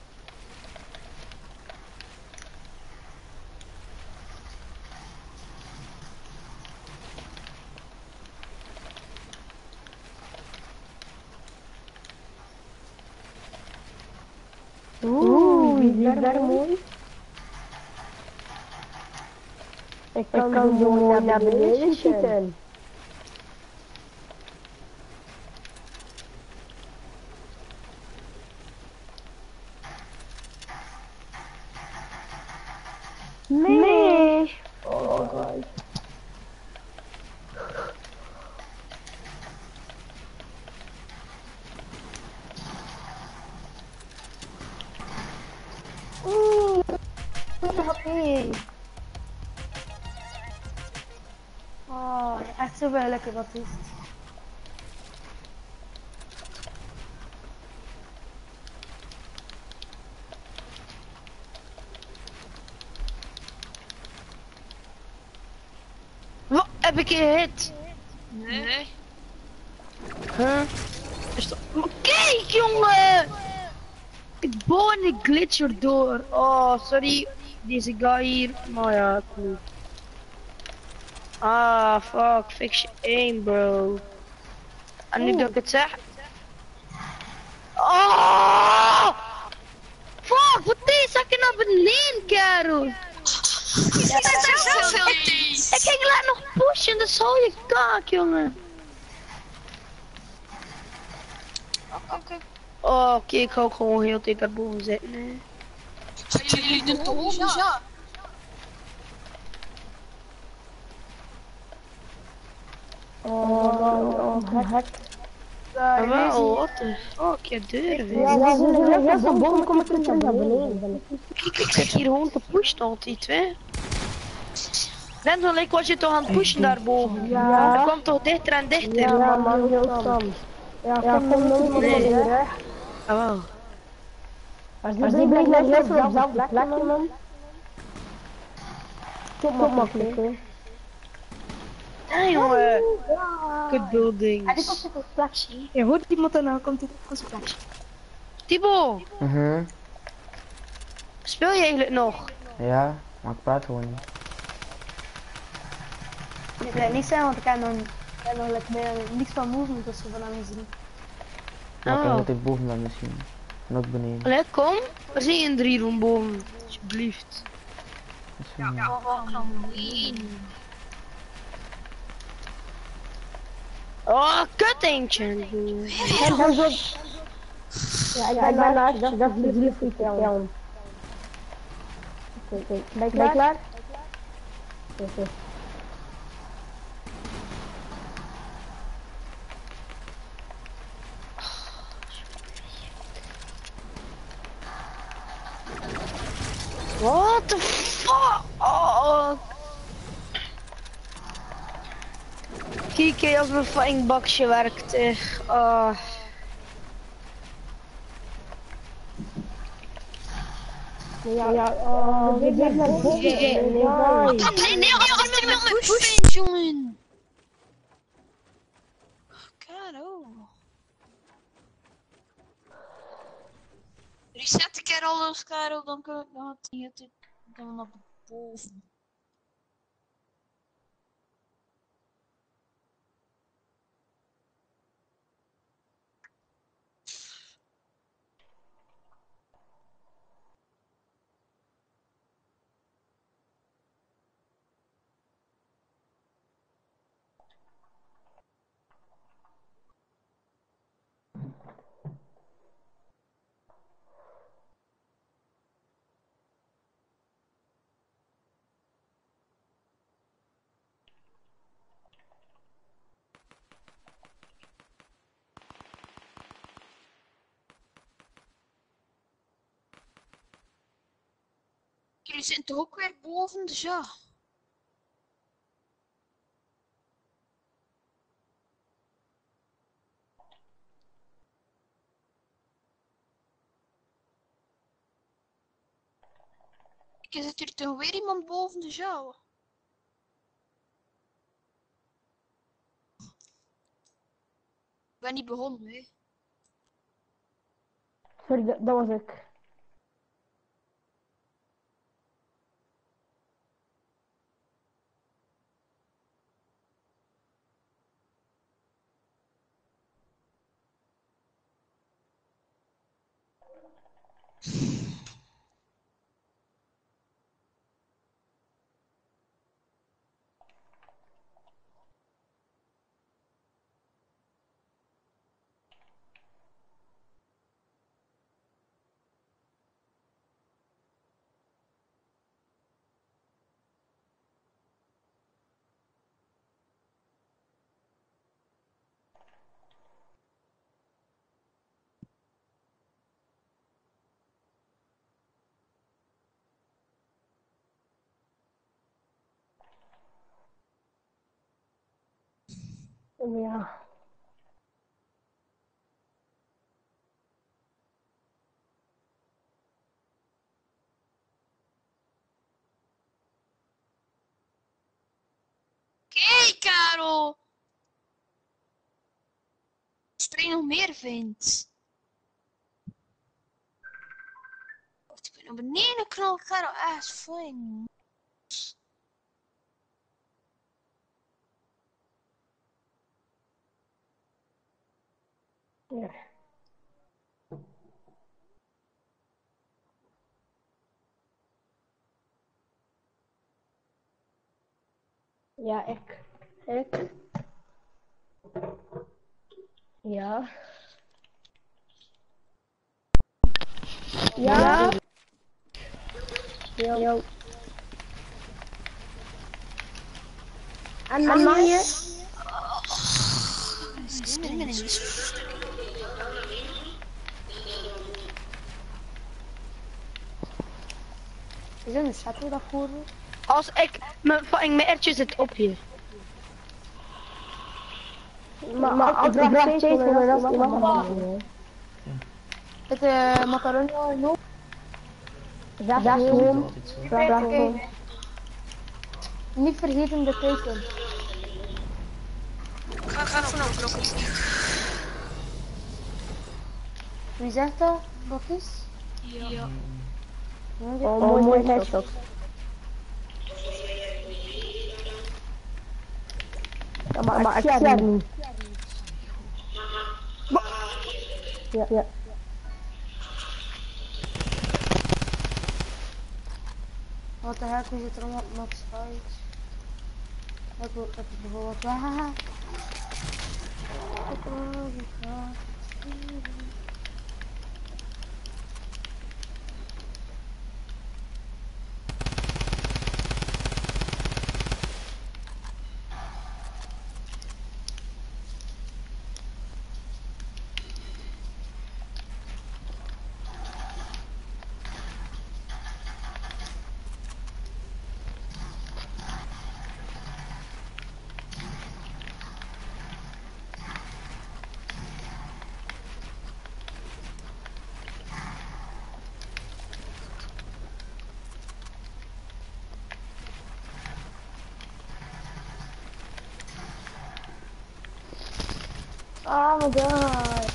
Oeh, wie is daar mooi? Ik kan gewoon naar beneden schieten. Nee. Oh god. Wat H P. Oh, echt zoveel lekker wat is. Wat heb ik gehit? Nee. Huh? Is dat... Maar kijk jongen! Ik bouw en ik glitch erdoor. Oh, sorry. Deze guy hier. Maar ja, ik moet. Ah, fuck. Fix je aim, bro. En nu dat ik het zeg. Oh! Fuck, wat is dat je naar beneden, kerel? Ik zit er zoveel in. Ik ging laat nog pushen, dat is al je kaak, jongen. Oké, oké. Oh, oké, ik ga ook gewoon heel tijd daarboven zitten. Hè. Zijn jullie er toch op? Dus ja. Oh, oh, oh, hek. Ja, wel, wat de fuck, je deur weer. Ja, ja, ja, ja, van boven kom ik terug naar beneden. Kijk, ik zit hier gewoon te pushen altijd, hè. Net ik was je toch aan het pushen daarboven. Ja. Dat kwam toch dichter en dichter. Ja, man, heel stand. Ja, kom nog niet iemand Nee. meer weg. Ah, wel. Als die brengt naar rechts op dezelfde plek, man. Top makkelijk, hè. Ja, jongen. Good buildings. Hij komt op een plekje. Je hoort iemand en dan komt hij op zijn plekje. Thibaut, Mhm. speel je eigenlijk nog? Ja, maar ik praat gewoon niet. Het kan niet zijn, want ik kan dan, ik kan dan like, meer, niks van movement of zo van hem zien. Maar ik Oh. denk dat ik boven ben misschien. En ook beneden. Allee, kom. We zien een drie room boven. Alsjeblieft. Dat is wel- Oh, kut eentje. Ja, ik ben naast je, dat is de drie voet, ja. Oké, oké. Ben je klaar? Oké. What the fuck? Oh. Kijk eens als mijn fucking bakje werkt. Echt. Oh. Ja, ja, oh, dit is naar boven. Nee, nee, nee, achter me met push jongen. Karo. Reset een keer alles, Karel, dan kan ik nog het dan naar boven. Jullie zitten toch ook weer boven, dus ja. Ik zit hier toch weer iemand boven, dus ja. Ik ben niet begonnen, hè. Sorry, dat, dat was ik. Ja. Oké, Karel. Spring nog meer vindt. Of ik ben naar beneden knallen, Karel. Ah, is fijn. Ja. Ja, ik. Ik. Ja. Ja. Yo. Yo. En mag je? Springen is niet zo. Is er een chateau daarvoor? Als ik mijn fucking meertje zit op hier. Maar, maar als ik vraag steeds voor de rest iemand mag. Het uh, macaroni nog. Zeg gewoon. Vraag gewoon. Niet vergeten de teken. Ga, ga even naar knokken. Wie zegt dat? Wat is? Ja. Oh, oh mooi headshot. Ja, maar, maar ik zie het niet. Ja, ja. Wat de heck, hoe zit er allemaal op max uit? Ik wil even bijvoorbeeld... Haha. Oh my god.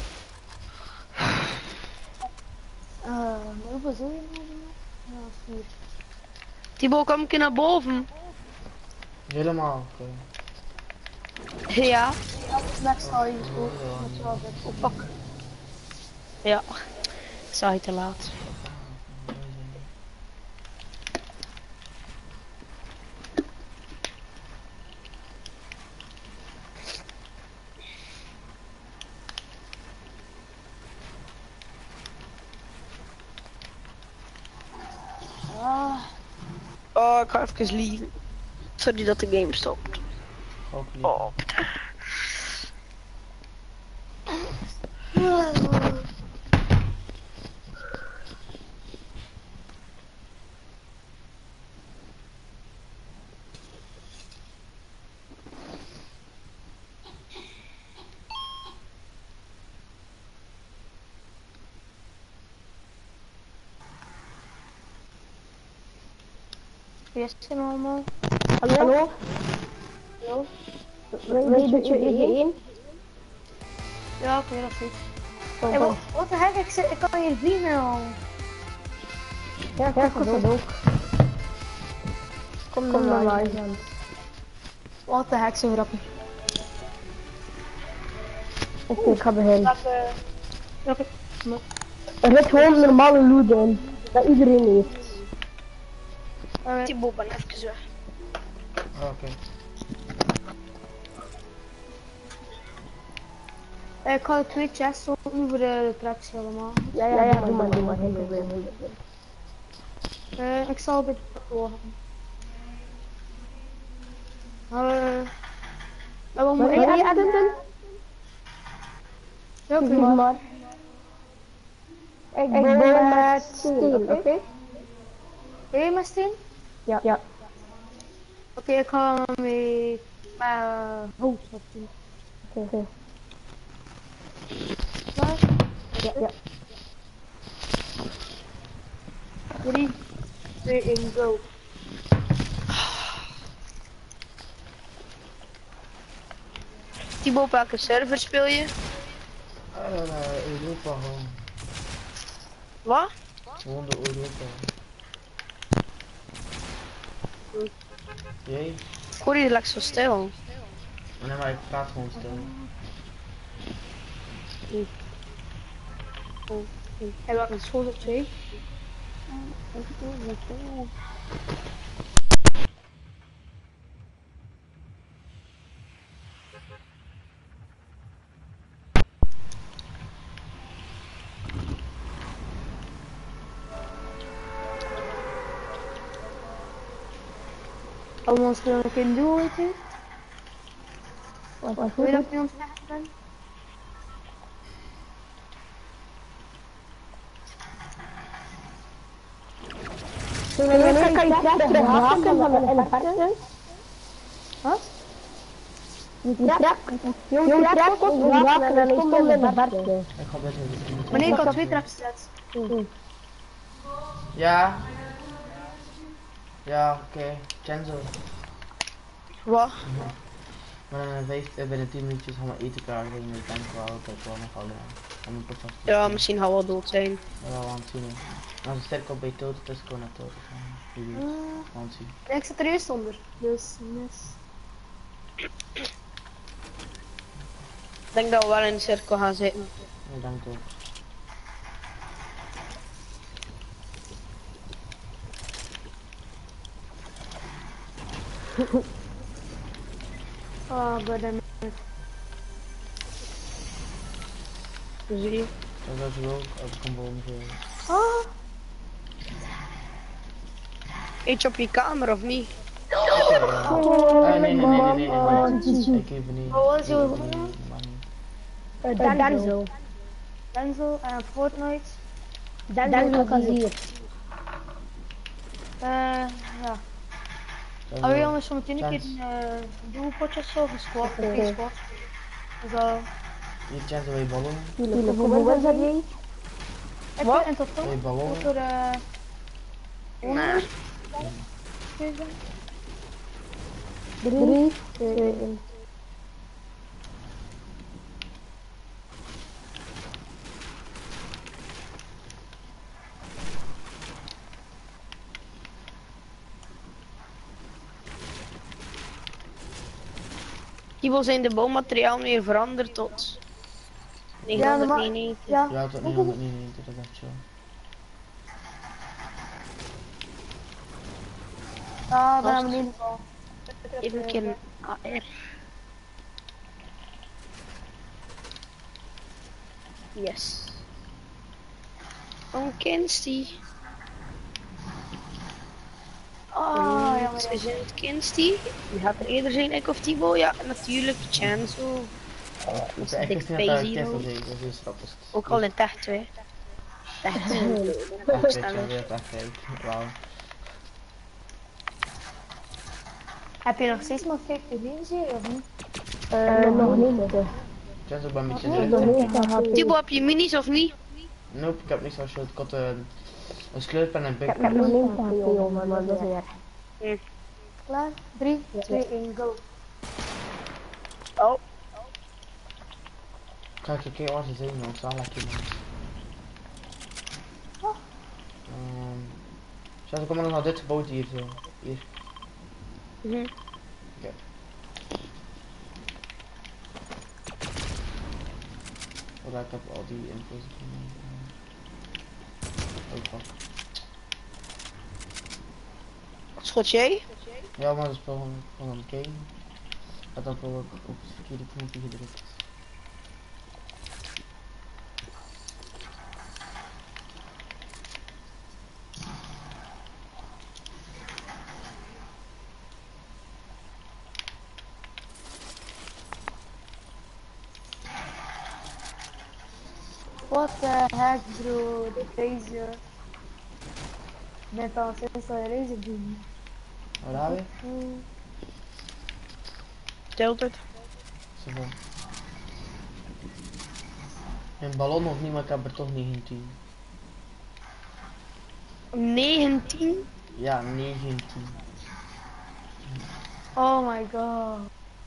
Uh, hoeveel zul je nou? Ja, vier. Thibaut, kom een keer naar boven. Helemaal. Okay. Ja. Next zal je goed. Dat is wel goed. Oh, fuck. Ja. Ik zag je te laat. Oh, ik ga even liegen. Sorry dat de game stopt. Ook niet. Oh. Yes, allemaal. Hallo? Hallo? Hallo? Wil je dat je één? Ja, oké, dat is goed. Hey, wat, wat de heck, ik, zit, ik kan hier vliegen al. Ja, ik heb het ook. Kom, Kom naar mij. Wat de heck, zo grappig. Oké, okay, ik ga beginnen. Oké. Er zit gewoon normale loot in, dat iedereen heeft. Uh, Thibaut, ben even weg. Oh, oké. Okay. Ik ga twee chests doen voor de tracks helemaal. Ja, ja, ja, ja, doe maar, doe maar, geen probleem. Uh, ik zal dit doorgaan. Uh, maar wat moet je editen? Ja, oké. Maar. Ik ben met steen, oké? Ben je met steen? Ja. Ja. Oké, ik ga met mijn hoofd op doen. Oké. Klaar? Ja, ja. drie, twee, één, go. Thibaut, op welke server speel je? Uh, Europa gewoon. Wat? Gewoon de Europa. Jee? Ik hoor je lekker zo stil. Nee, maar ik praat gewoon stil. Hij gaat naar school op twee. Allemaal ons kunnen een doen, weet je? Wat wil je dat ik nu ons ben? Wanneer kan je trap terughaken van de elefanten? Wat? Die trap, je trap komt terughaken en dan stond in de verte. Ik ga best even. Wanneer kan twee traps zetten? Ja. Ja, oké. Okay. Kenzo. Wat? Maar dan heeft binnen tien minuutjes gaan we eten klaar. Ik denk dat ik wel altijd wel nog al aan podcast. Ja, misschien gaan we wel dood zijn. Ja, we gaan het zien. Als het sterk op bij Toto, het is gewoon naar Toto. Wie weet. We gaan het zien. Ja, ik zit er eerst onder. Dus mis. Ik denk dat we wel in de cirkel gaan zitten. Ik denk ook. Oh, god damn it. Zie je? Dat is ook als ik een boom veel. Oh. Eet je op je kamer of niet? Oh, nee, nee, nee, nee, nee, nee. Ik even niet. Oh, wat is jouw naam? Denzel. Denzel en Fortnite. Denzel kan hier. Eh, ja. Gaan we jongens zo meteen een keer een duelpotje of zo, of een squad, of geen squad. Zo. Je chance wil je ballen? Tuurlijk, hoeveel was dat jij? Wat? En tot Wil je dan? ballen? Voor de... Nee. Drie, twee, één. Thibaut, zijn de bouwmateriaal weer veranderd tot negenhonderdnegenennegentig? Ja, Ja, tot negenhonderdnegenennegentig, dat is echt zo. ah, daar hebben we in ieder geval. Even een keer een A R. Yes. Een Kinsty. Ah, ja, maar Ze zijn het Kinsty. Wie gaat er eerder zijn, ik of Thibaut? Ja, natuurlijk Chanzo. Ik ben echt Dik niet dat ik Space test Hero. wil zeggen, dat is grappig. Ook al in tech twee. Tech twee. Echt weet je, weer echt kijk. Wauw. heb je nog steeds maar vijftig serie of niet? Eh, nog niet. Chance ook bij een beetje Nog Thibaut, heb je minis of niet? Nope, ik heb niks van shot. Ik had een, een sleurpen en een big Ik heb nog niet van veel, maar dat is weer. Hm. Klaar? drie, twee, één, go. Oh. Kijk, ik kijk waar ze zijn, man. Zal lekker man. Ehm. Chance, kom maar nog naar dit boot hier zo. Hier. Mhm. Oké. Oh, ik heb al die info's. Oh, fuck. Wat schot jij? Ja, maar dat is gewoon van een game. Dat had wel ook op het verkeerde knopje gedrukt. What the heck, bro? Deze. Net al sinds al race doen. Waar gaan we? Telt het? Zoveel. Een ballon nog niet, maar ik heb er toch negentien. negentien? Ja, negentien. Oh my god.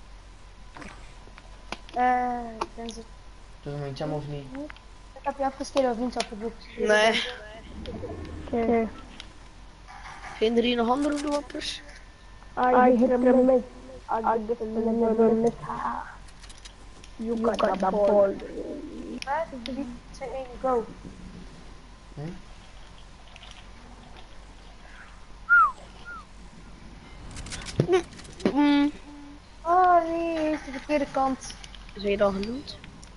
Eh, ik ben zo... Doe je mijn jam of niet? Ik heb je afgeschreven of niet op het boek? Nee. Oké. Zijn er hier nog andere lopers? I hit him with... I get him with... You got the ball. drie, twee, één, go. Hm? Mm. Oh nee, hij is de verkeerde kant. Zijn je al geloot?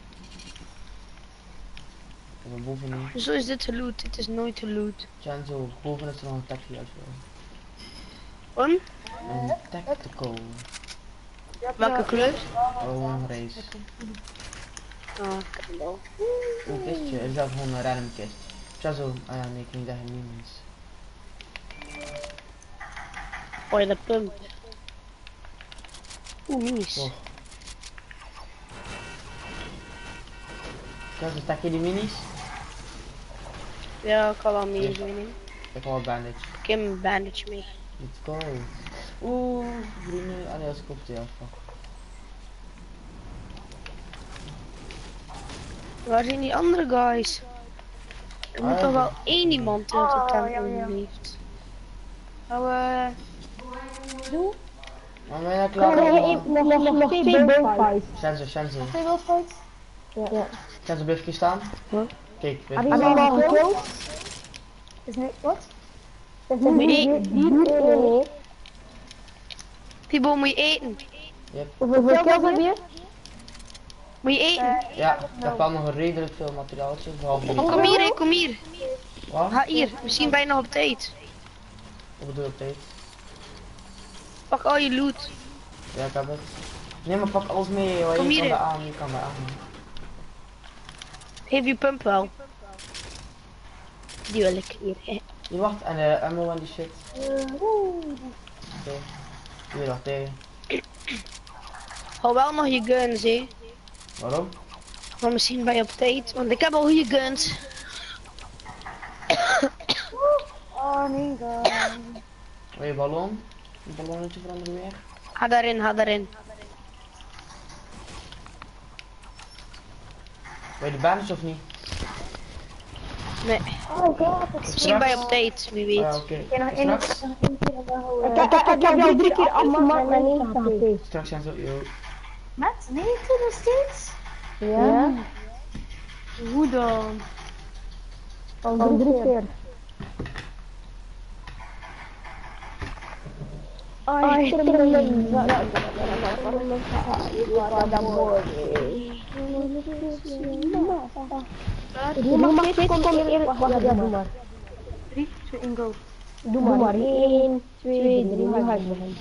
Ik heb er boven niet. Zo is dit geloot, dit is nooit geloot. Jan zo, boven is er nog een taxi uit. Een? Een tactical. Welke kleur? Oh, een race. Ah, ik heb hem al. Een kistje, er is zelfs gewoon een random kist. Jan zo, ah ja, nee, ik denk dat hij niet is. Oh ja, de pump. Oeh, minis. Oh. Jan zo, stak je die minis? Ja, ik kan wel minis meenemen. Ik wil een bandage. Ik heb een bandage mee. Let's go. Oeh, vrienden. Ah nee, dat is cocktail. Fuck. Waar zijn die andere guys? Er moet Ah, toch ja. wel één iemand in Oh, het tempel ja, ja. heeft. Nou, eh... Doe. Maar ben je klaar? nog, nog, nog twee bird Shanzo, Shanzo. Twee bird fights? Ja. Shanzo, blijf je staan? Wat? Kijk, Heb blijf je je hem staan. al gekillt? Is nu, wat? Nee. Nee. Thibaut, moet je eten? Hoeveel kills heb je? Moet je eten? Ja, ik heb al nog redelijk veel materiaaltje. Behalve Oh, deze. kom hier, hè, kom hier. Wat? Ga hier, we zien bijna op tijd. Wat bedoel je op tijd? Pak al je loot. Ja, ik heb het. Nee, maar pak alles mee, joh. Kom Je hier, kan hè. er aan, je kan er aan. Geef je pump wel. Die wil ik hier. hè. Hier, wacht, en de ammo en die shit. Oké. Hier, wacht tegen. Hou wel nog je guns, hè. Waarom? Maar misschien ben je op tijd, want ik heb al goede guns. Oh nee, god. Wil je ballon? Een ballonnetje veranderen weer? Ga daarin, ga daarin. Wil je de bandage of niet? Nee, Oh god. misschien ben je op tijd, wie weet. Ah, oké. nog één- Straks? Ik heb, ik heb jou drie keer afgemaakt en één H P. Straks zijn ze, yo. Met? negen nog steeds? Ja. Hoe dan? Al drie keer. Oh, ik heb hem niet. Je mag steeds komen eerlijk. Wacht, ja, doe maar. drie, twee, één, go. Doe maar. één, twee, drie. Nu ga ik beginnen.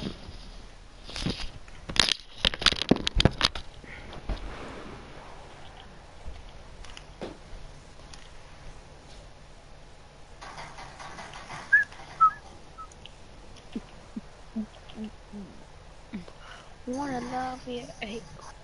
Wanna love you. Hey.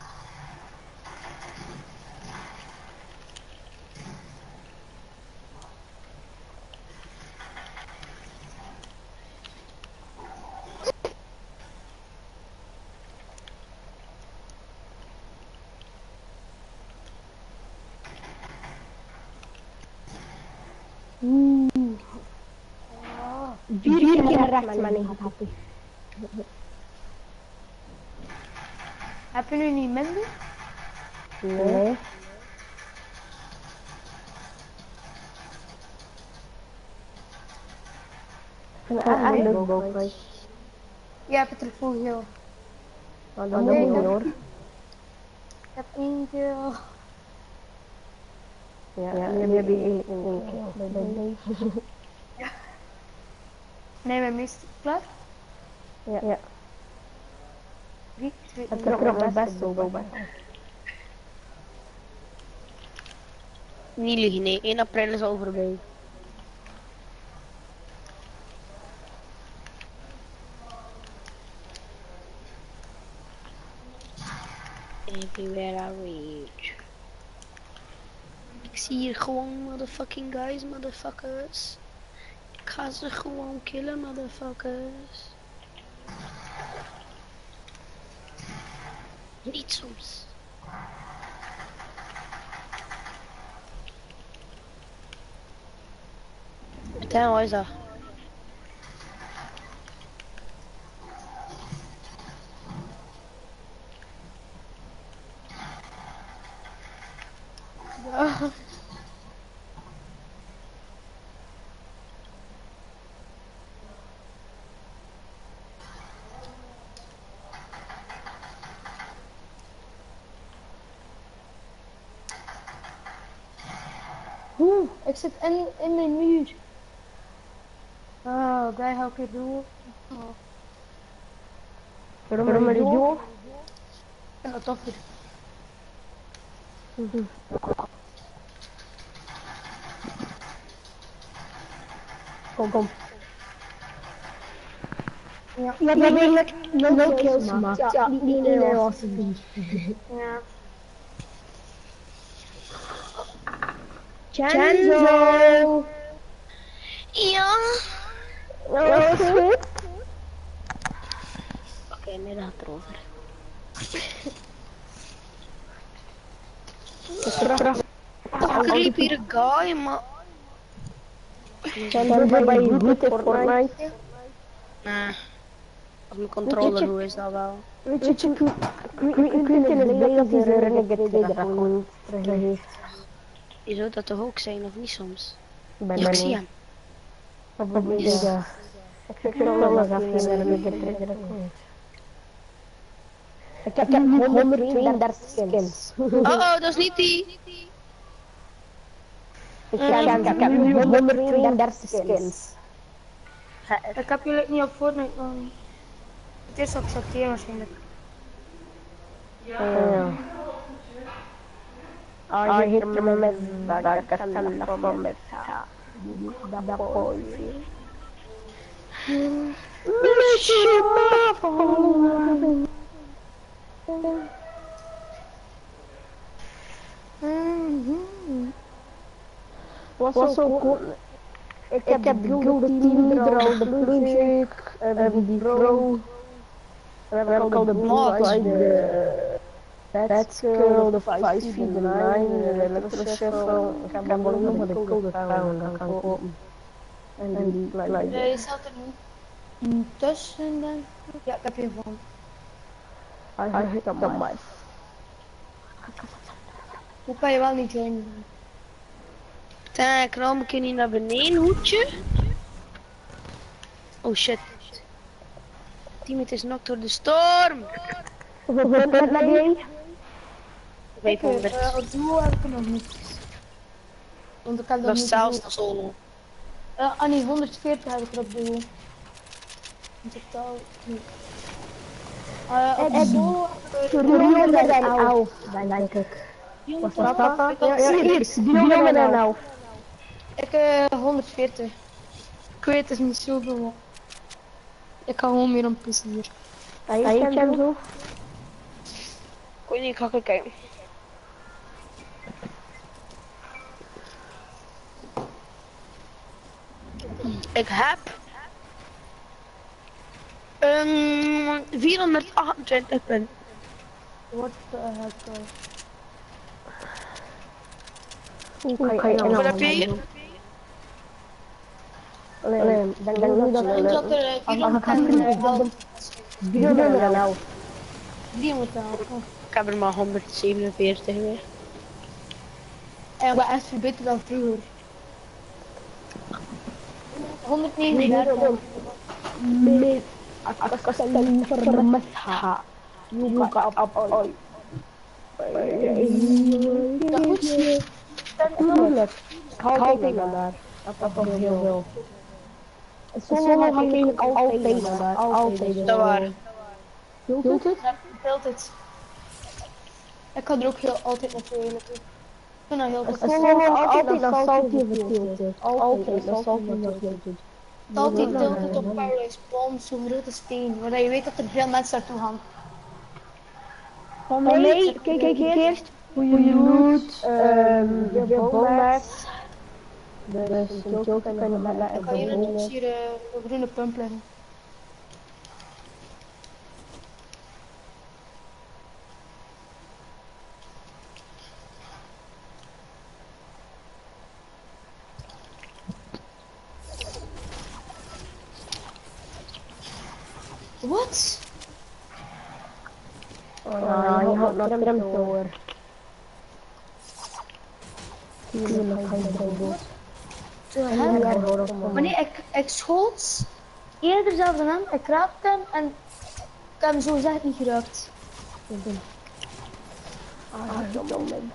Vier keer rechts met één H P. Heb je nu niet minder? Nee. Ik vind het leuk boven. Ja, ik heb het terug heel. Maar dat moet niet hoor. Ik heb één keer. Ja, ja, nu heb je één keer. Nee, mijn meest klaar? Ja. Ja. drie, twee, één. Ik heb nog best boven. Niet liegen, nee. één april is al voorbij. Everywhere I reach. Ik zie hier gewoon motherfucking guys, motherfuckers. Ik ga ze gewoon killen, motherfuckers. Niet soms. Damn, wat is dat? Ja. Oeh, ik zit in, in mijn muur. Oh, daar ga ik het doen. Oh. Waarom maar die joh? En dat toch weer. Kom, kom. Ja, ja, ja, eigenlijk no kills gemaakt. Ja, ja, niet iedereen was het niet. Ja. Chanzo! Ja. Ja, is goed. Oké, okay, nee, dat gaat erover. Ik riep hier een guy, maar... Chanzo bij je goed in Fortnite? Nee. Als mijn controller, hoe is dat wel? Weet je, Quentin is bezig en Renegade dat gewoon niet terug heeft. Je zou dat toch ook zijn, of niet soms? Bij Ja, ik zie hem. Wat bedoel je dat? Ik zeg wel dat hij naar Renegade terug komt. Ik heb nu honderdtweeëndertig skins. Oh, oh, dat is niet die. Ik heb nu honderdtweeëndertig skins. Ik heb jullie niet op Fortnite man. Het is op sorteren waarschijnlijk. Ja. Ah, je hebt me met waar ik het kan nog met ha. Dat gooi je. Mission Marvel. Was zo cool. Ik heb, ik heb de Gilde team er al, de Blue en die Pro. Dan heb ik al de Blue Eyes, de Red Skull, de vijf vier negen, de Electro Shuffle. Ik heb dan ook nog maar de Golden Crown, dat kan kopen. En die lijkt. Nee, je zat er niet tussen dan? Ja, ik heb je van. Hij hit op mij. Hoe kan je wel niet joinen? Dan ik raam ik niet naar beneden, hoedje. Oh shit. Teammate is knocked door de storm. Hoeveel punten heb jij? vijfhonderd. Uh, op duo heb ik er nog niet. Want ik heb Dat is zelfs de solo. Uh, ah nee, honderdveertig heb ik er op duo. In totaal niet. Uh, op duo heb ik er driehonderdelf, denk ik. Was dat dat? Ja, ja, hier, driehonderdelf. Ik uh, honderdveertig. Ik weet het is niet zoveel, maar ik kan gewoon meer om plezier. Hij is hem zo. Ik weet niet, ik ga even kijken. Ik heb um, vierhonderdachtentwintig punten. Wat uh, heb ik? Hoe kan je nou? Wat heb je hier? Alleen, ik denk niet dat Ik zat er vierhonderddelf. driehonderdelf. driehonderddelf. Ik heb er maar honderdzevenenveertig weer. En we echt verbeterd dan vroeger. honderdnegenendertig. Nee, ik kan het niet vermest ha. Je kan op oi. Dat goed. Natuurlijk. Ik hou tegen daar. Dat is toch heel veel. Solo heb ik eigenlijk altijd daar. Altijd. Dat waar. Doet het? Altijd. Ik kan er ook heel altijd naar spelen. Ik vind dat heel goed. Solo altijd dan salty vertilted. Altijd dan salty vertilted. Salty tilted op Paradise Palm, zo'n grote steen, waar je weet dat er veel mensen naartoe gaan. Van mij, kijk, kijk eerst hoe je loot, um, je boomnet. Dus een joke kan je met een Kan je boom. net hier uh, een groene pump leggen? Wat? Oh ja, je houdt nog trim door. Tuurlijk ga je erin door. Wanneer ik, ik schoot, eerder zelf dan hem, ik raakte hem en ik heb hem zo gezegd niet geraakt. Ah, dom, dom.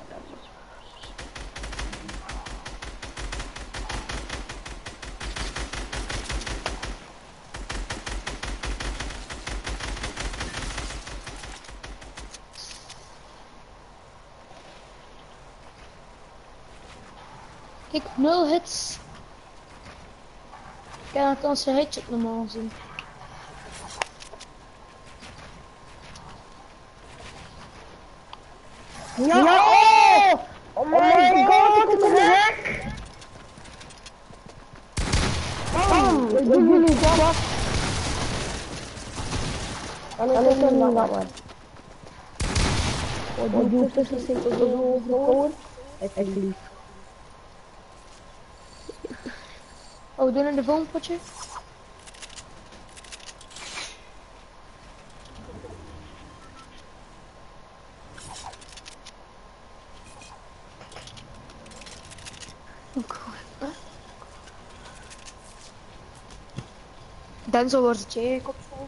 Kijk, nul hits. Ik heb het als een headshot normaal gezien. Ja! Oh! Oh my god, wat een hek! Bam! Ik doe jullie dat. En ik heb hem niet laten. Wat doe ik tussen zit er zo overkomen? Ik lief. Oh, we doen in de boompotje. Dan zo wordt het je kop vol.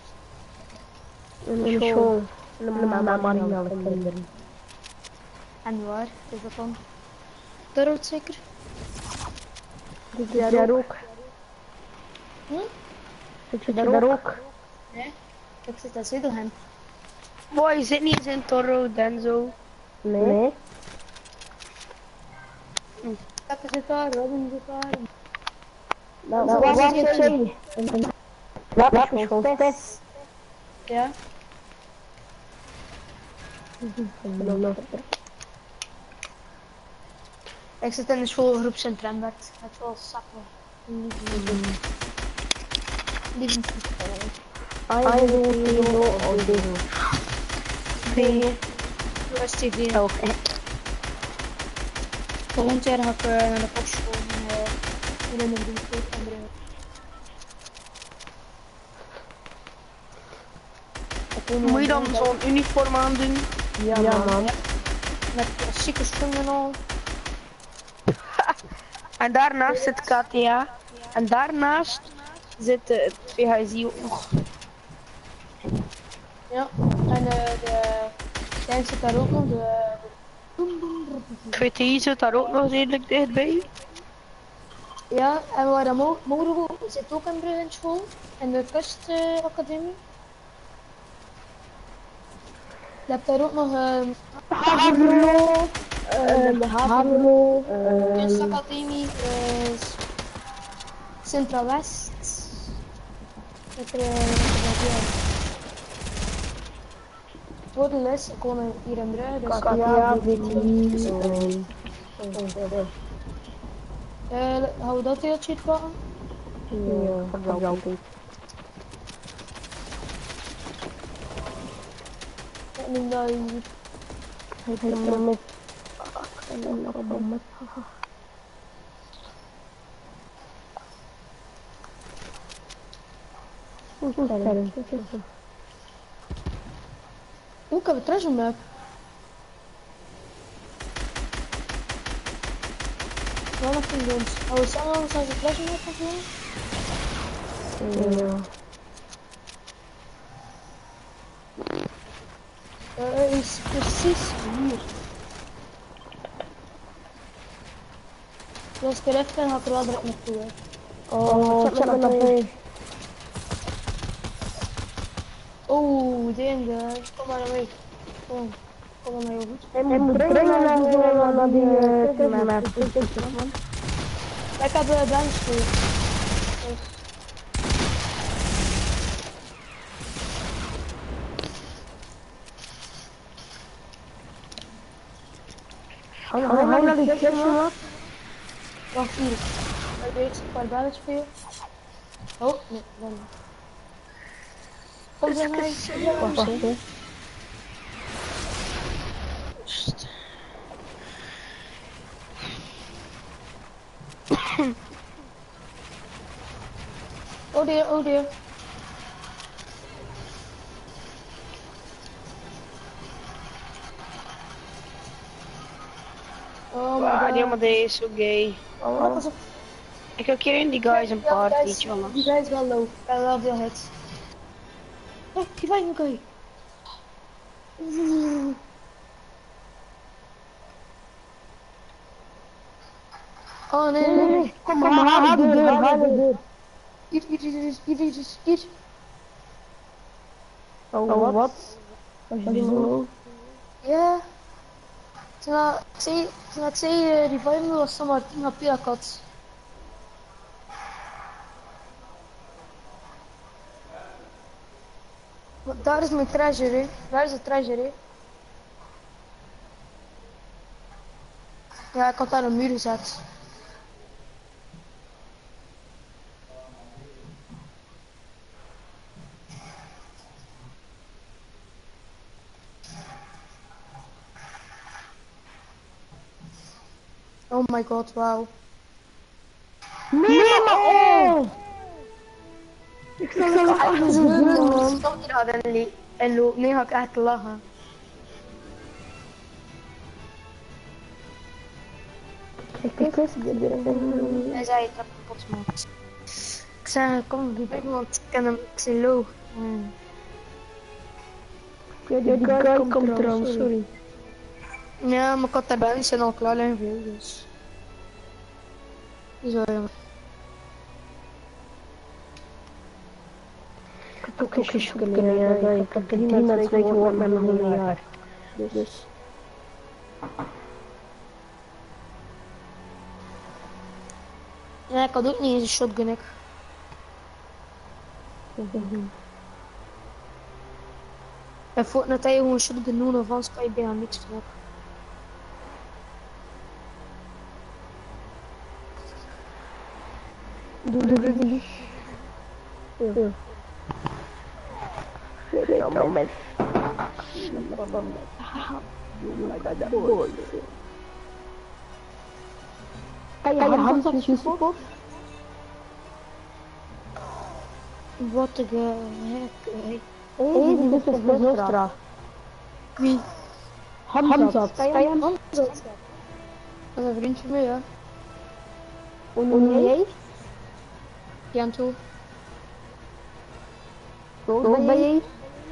In de show. En de mama Marina de kinderen. En waar is dat dan? Daar rood zeker? Zit je daar ook? Hm? Zit je daar ook? Nee, ik zit aan Zedelhem. Boy, je zit niet eens in Toro, Denzo. Nee. Ik zit daar, Robin zit daar. Nou, waar was je? Wat is gewoon test? Ja? Ik zit in de schoolgroep Sint-Rembert. Het is wel sappen. Niet niet niet. I will do or do. Nee. Waar is T V? Oh, Volgend jaar ga ik uh, naar de postschool en uh, in de groep en erin. moet je dan zo'n uniform aandoen? Ja, ja man. Met klassieke schoenen en al. En daarnaast zit K T A. En daarnaast zit uh, het V H S I ook nog. Ja, en uh, de Stijn zit daar ook nog. De... V T I zit daar ook nog redelijk dichtbij. Ja, en waar dan mo Moro zit ook in Brugge in school. In de kustacademie. Je hebt daar ook nog een uh, Haverlo, de Haverlo, kunstacademie, uh, Centra West. Met er voor de les, ik woon hier in Brugge, dus K T A, V T I. uh, gaan we dat deeltje pakken? Ja, dat wel goed. En dan hier. Ik heb hem met... Ik heb hem met... Hoe sterk is het? Oeh, ik heb een treasure map. Wat nog van doen? Gaan we samen ons als een treasure map gaan doen? Ja. Uh, is precies hier. Als ik er even ben, ga ik er wel direct naartoe. Oh, check me naar twee. Oeh, ding, kom maar mee. Kom, kom maar mee, goed. Hij moet brengen naar, naar, naar die treasure map. Ik heb een bandstoel. Hang hang naar de flesje, man. Wacht hier. Ik weet een paar balletjes voor je. Oh, nee, dan. Kom dan naar. Wacht, wacht, hè. Oh dear, oh dear. Oh my god. Die man deze is zo gay. Oh, wat was het? Ik ga keer in die guys een party, jongens. Die guy is wel low. I love veel hits. Oh, die fijne guy. Oh nee, nee, nee. Kom maar, haal de deur, haal de deur. Hier, hier, hier, hier, hier, hier, hier. Oh, wat? Wat is er? Ja. Toen ik zei revival was San Martin op Pirakat. Daar is mijn treasure, hè. Daar is de treasure, hè. Ja, ik had daar een muur gezet. Oh my god, wauw. Nee, maar oh! Ik zal het echt zo doen, man. Stop hier aan en loop. Nee, ga ik echt lachen. Ik wist het niet. Hij zei, ik heb kapot gemaakt. Ik zei, kom niet bij me, want ik ken hem, ik zei loog. Hmm. Ja, die, die guy komt, komt trouwens, sorry. sorry. Ja, maar ik had daarbij niet zijn al klaar en veel, dus. Dat is wel jammer. Ik heb ook geen shot kunnen, ja, nee, ik heb drie mensen gehoord met mijn hele jaar. Dus. dus. Ja, ik had ook niet eens een shotgun, ik. En Fortnite heb je gewoon een shotgun doen, of anders kan je bijna niks doen. Doe, doe, doe, doe. Ja. Ja, moment. Kan je hand op je support? Wat de gek. Hé, die is de Nostra. Wie? Hamzat. Kan je hem Hamzat? Dat is een vriendje mee, ja. Hoe Jan toe. Hoe ben je?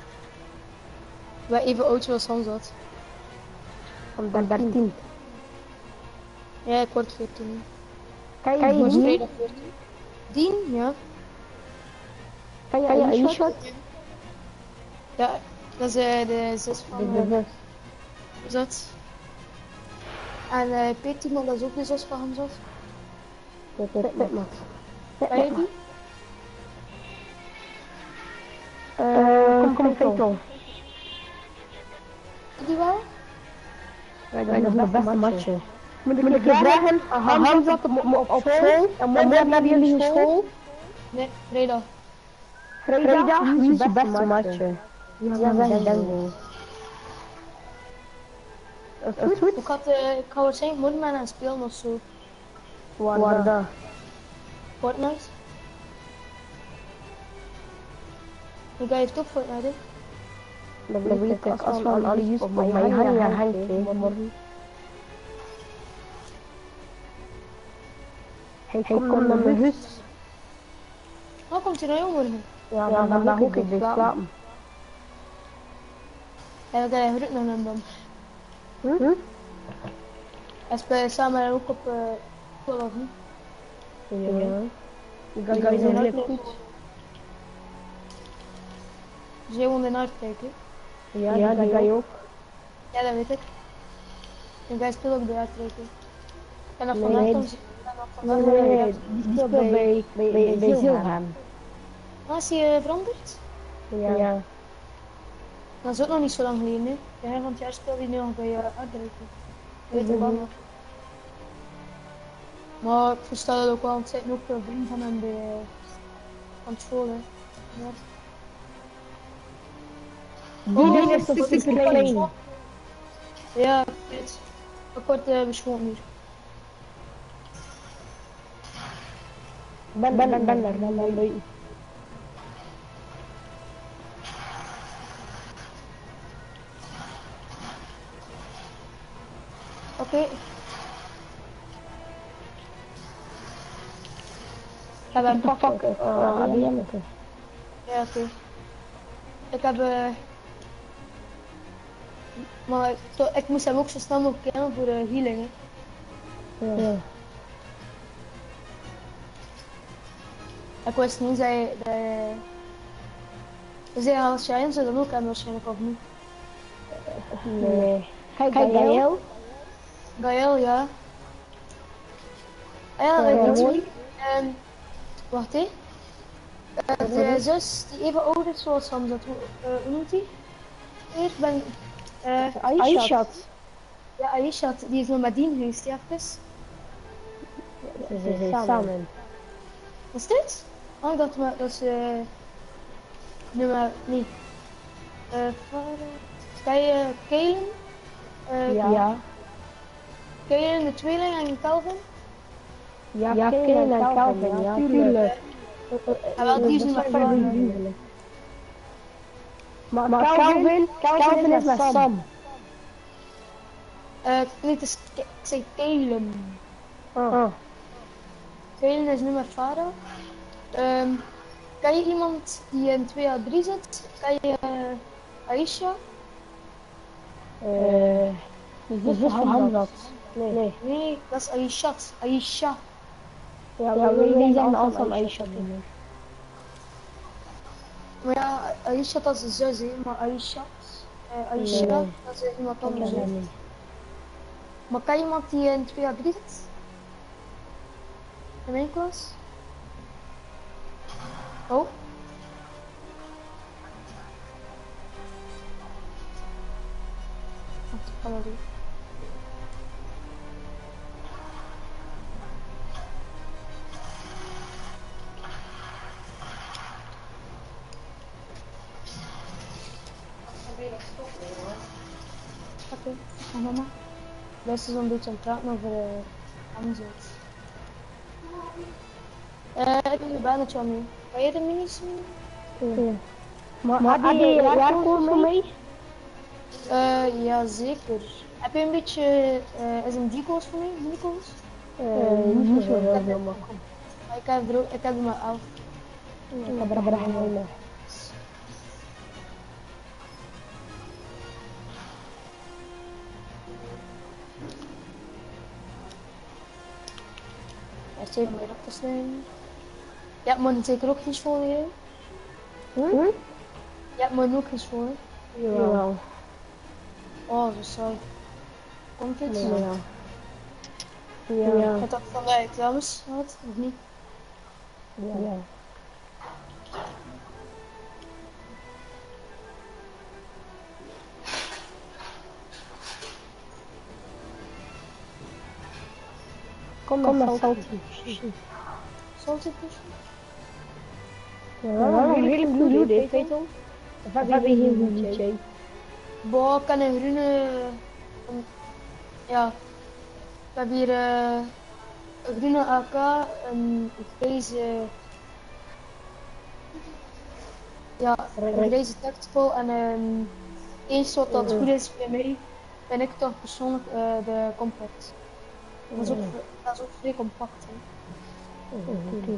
Wij even oud zoals Hamzat. Van dertien. Ja, ik word veertien. Kan je, kan je die? Vrijdag veertien. Dien? Ja. Kan je, kan je een shot? Ja, dat is uh, de zus van de zus. Is dat? En uh, Peter, dat is ook de zus van Hamzat. Dat is Pitman. Kan je die? Eh, uh, kom Peter. Die wel? Ja, dat is mijn beste matje. Moet ik je vragen, Hamzat op school? En wanneer hebben jullie school? Nee, vrijdag. Vrijdag? Wie is je beste matje? Ja, dat is denk ik. Dat is goed. Ik had, uh, ik had waarschijnlijk morgen met hen spelen of zo. Waar dan? Fortnite. Die guy heeft ook Fortnite, hè? Dat weet ik, als we aan alle juist op mij hangen en hangen, morgen. Hij komt naar mijn huis. Oh, komt hij naar jou morgen? Ja, ja, dan mag ik weer slapen. En we gaan groet naar hem dan. Hm? En spelen samen ook op uh, Call of niet? Ja. Die guys zijn heel goed. Dus jij wil ernaar kijken? Ja, ja, die ga je ook. Ja, dat weet ik. Die guy speelt ook bij uitrekenen. En dan vandaag dan... Nee, nee, nee, die speelt bij, bij, bij, bij Zilham. Ah, is hij uh, veranderd? Ja. ja. Dat is ook nog niet zo lang geleden, hè. Ja, van het jaar speelde hij nu nog bij uh, uitrekenen. Weet je wel. Maar ik versta dat ook wel, want ik zit ook veel vrienden van hem bij van school. Hè. Ja. Die ding is toch super klein. Ja, ik weet. Ik word uh, beschoten hier. Ben, ben, ben, ben er, ben ben bij. Oké. Okay. Ga hem pakken. Ah, die heb ik. Ja, oké. Okay. Ik heb... Uh... Maar to, ik moest hem ook zo snel mogelijk kennen voor de uh, healing. Hè. Ja. Ja. Ik wist niet dat je... Dat je... Dus ja, als jij hem zou dan ook hebben waarschijnlijk, of niet? Nee. Kijk, Gael? Gael, ja. Ah ja, dat weet ik. En... Wacht hé. Uh, de zus die even oud is zoals Hamza, uh, hoe noemt die? Eerst ben uh, Aishat. Ja, Aishat, die is nog met Dien geweest, ja, even. Ze zijn samen. Wat is dit? Oh, ik dacht maar, dat is uh, nummer, nee. Uh, Kan je Kalen? Uh, ja. ja. Kalen de tweeling en Calvin? Ja, ja Kalen en Calvin, ja, tuurlijk. Ja, wel, die is nu maar verder. Maar, maar Calvin, Calvin, Calvin is met Sam. Sam. Uh, nee, het is, ik zei Kalen. Oh. Kalen is nu met Farah. Um, kan je iemand die in twee A drie zit? Kan je uh, Aisha? Eh, uh, de zus van Hamzat. Nee. nee. Nee, dat is Aishat. Aisha. Ja, ja we zijn allemaal Aisha. Maar ja, Aisha dat is de zus, hè, maar Aisha, uh, Aisha, nee. Dat is iemand anders. Nee, nee. Maar kan iemand die in twee A drie zit? In mijn klas? Oh. Wat kan dat doen? Oké, okay. Mama. Best is een beetje aan het praten over uh, Hamzat. Eh, ik heb een bannetje aan mee. Kan je de minis mee? Ja. Maar, maar had je raarkool voor mij? Uh, ja, zeker. Heb je een beetje, uh, is een deco's voor mij? Deco's? Uh, niet zo heel veel, maar kom. Ik heb er, ik heb er maar elf. Ja, ik heb er maar een. Ja, zeker meer op te snijden. Ja, maar zeker ook geen school hier. Hm? Ja, maar ook geen school. Jawel. Oh, zo saai. Komt dit? Ja. Ja. Ja. Heb dat van de examens gehad, of niet? Ja. Ja. Kom maar, Kom salty. Salty pushen? Ja, een hele bloed, dit weet je. Of heb je geen bloedje? Boah, ik kan een groene... Um, ja. Ik heb hier uh, een groene A K, een grijze... Ja, een grijze tactical en een... Eén shot dat goed is bij mij, vind ik toch persoonlijk uh, de compact. Dat is ook, dat is ook vrij compact. Hè. Oh, okay.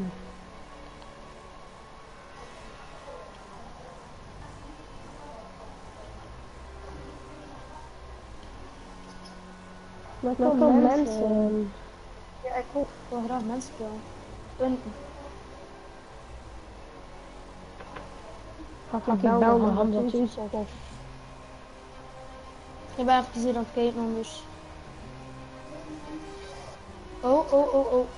Maar kom mensen. mensen. Ja, ik ook. Ik wil graag mensen spelen. Punten. Ga ik bel naar Hamzat of... Ik ben even hier aan het kijken anders. Oh, oh, oh, oh.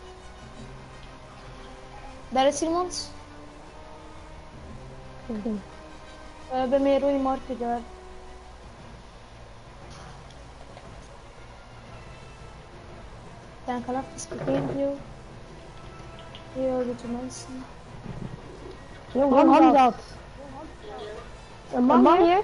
Daar is iemand. Okay. Uh, bij mij rode marker daar. Ja, ik ga even kijken, joh. Hier, dit zijn mensen. Hoe had dat? Een man hier?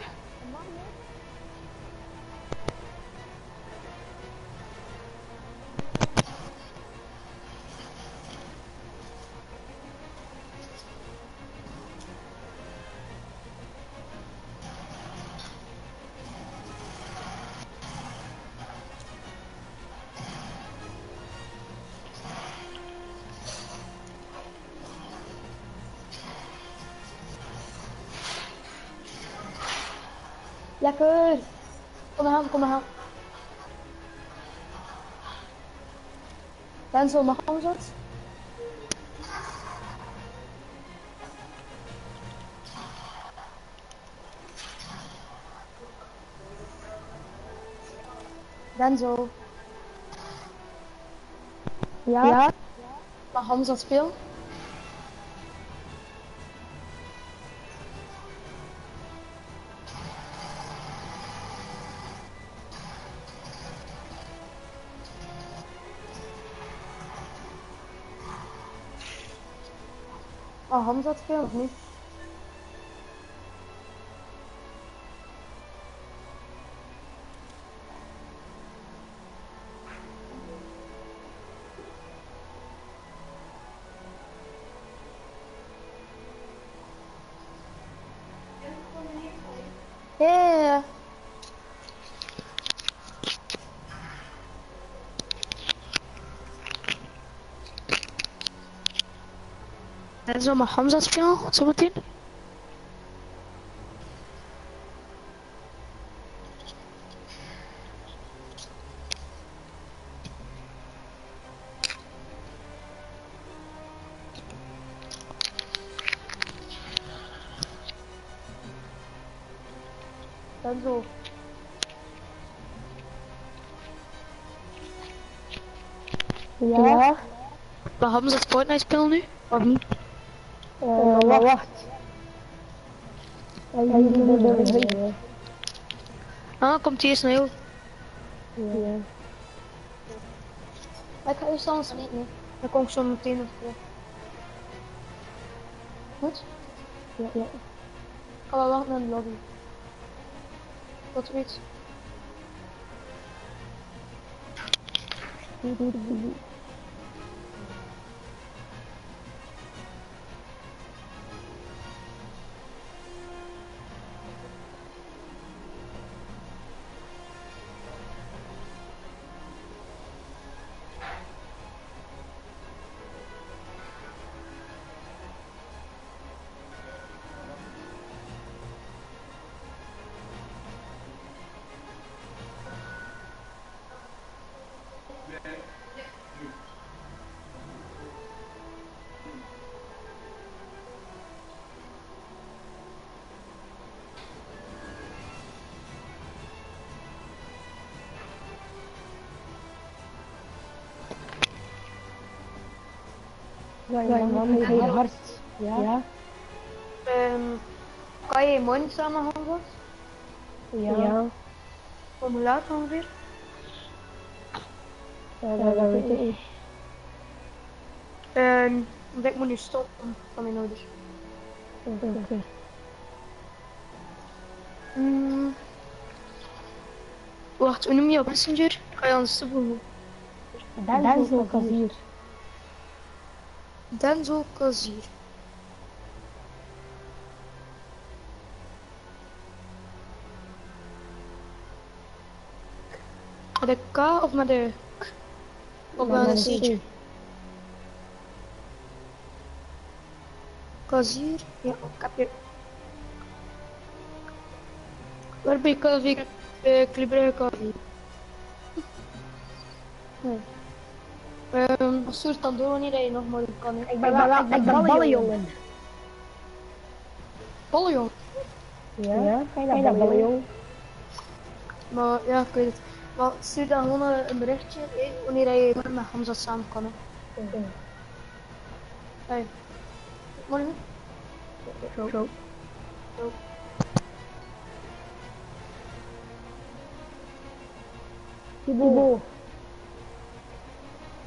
Lekker! Kom maar, kom maar. Denzel, mag ons wat? Denzel. Ja? Ja? Mag Hans dat spelen? Oh, Hans dat spelen of niet? Yeah. En zo mag Hamza spelen, zo meteen. Dan zo. Ja. Ja. Maar Hamza het Fortnite spelen nu? Of niet? Uh, wacht. wacht. Ja, jullie moeten er weten. Ah, komt hier snel. Ja. Ik ga eerst anders niet, nee. Dan kom ik zo meteen nog terug. Goed? Ja, ja. Ik ga wel wachten naar de lobby. Tot zoiets. Ja, ja, man, heel hard. hard. Ja. ja. Um, kan je je mond samenhangen? Ja. ja. Hoe laat ongeveer? Ja, dat ja, weet ik niet. Um, ik moet nu stoppen van mijn ouders. Oké. Okay. Okay. Mm. Wacht, hoe noem je op Messenger? Ga je anders toevoegen? Denzel Kazier. Denzel Kazier. Met de K of met de... Of met de C? Kazier? Ja, ik heb je... Waar ben ik al weer Club Kazier? Nee. Um, stuur het dan door wanneer je nog maar kan. Ik ben, ik ben, ik ben ballenjongen. Ballenjongen? Ja, ja, ga je dat ballenjongen? Maar ja, ik weet het. Maar stuur dan gewoon een berichtje hey, wanneer je met Hamza samen kan. Oké. Okay. Hey. Morgen? Zo. Zo. Zo. Thibaut.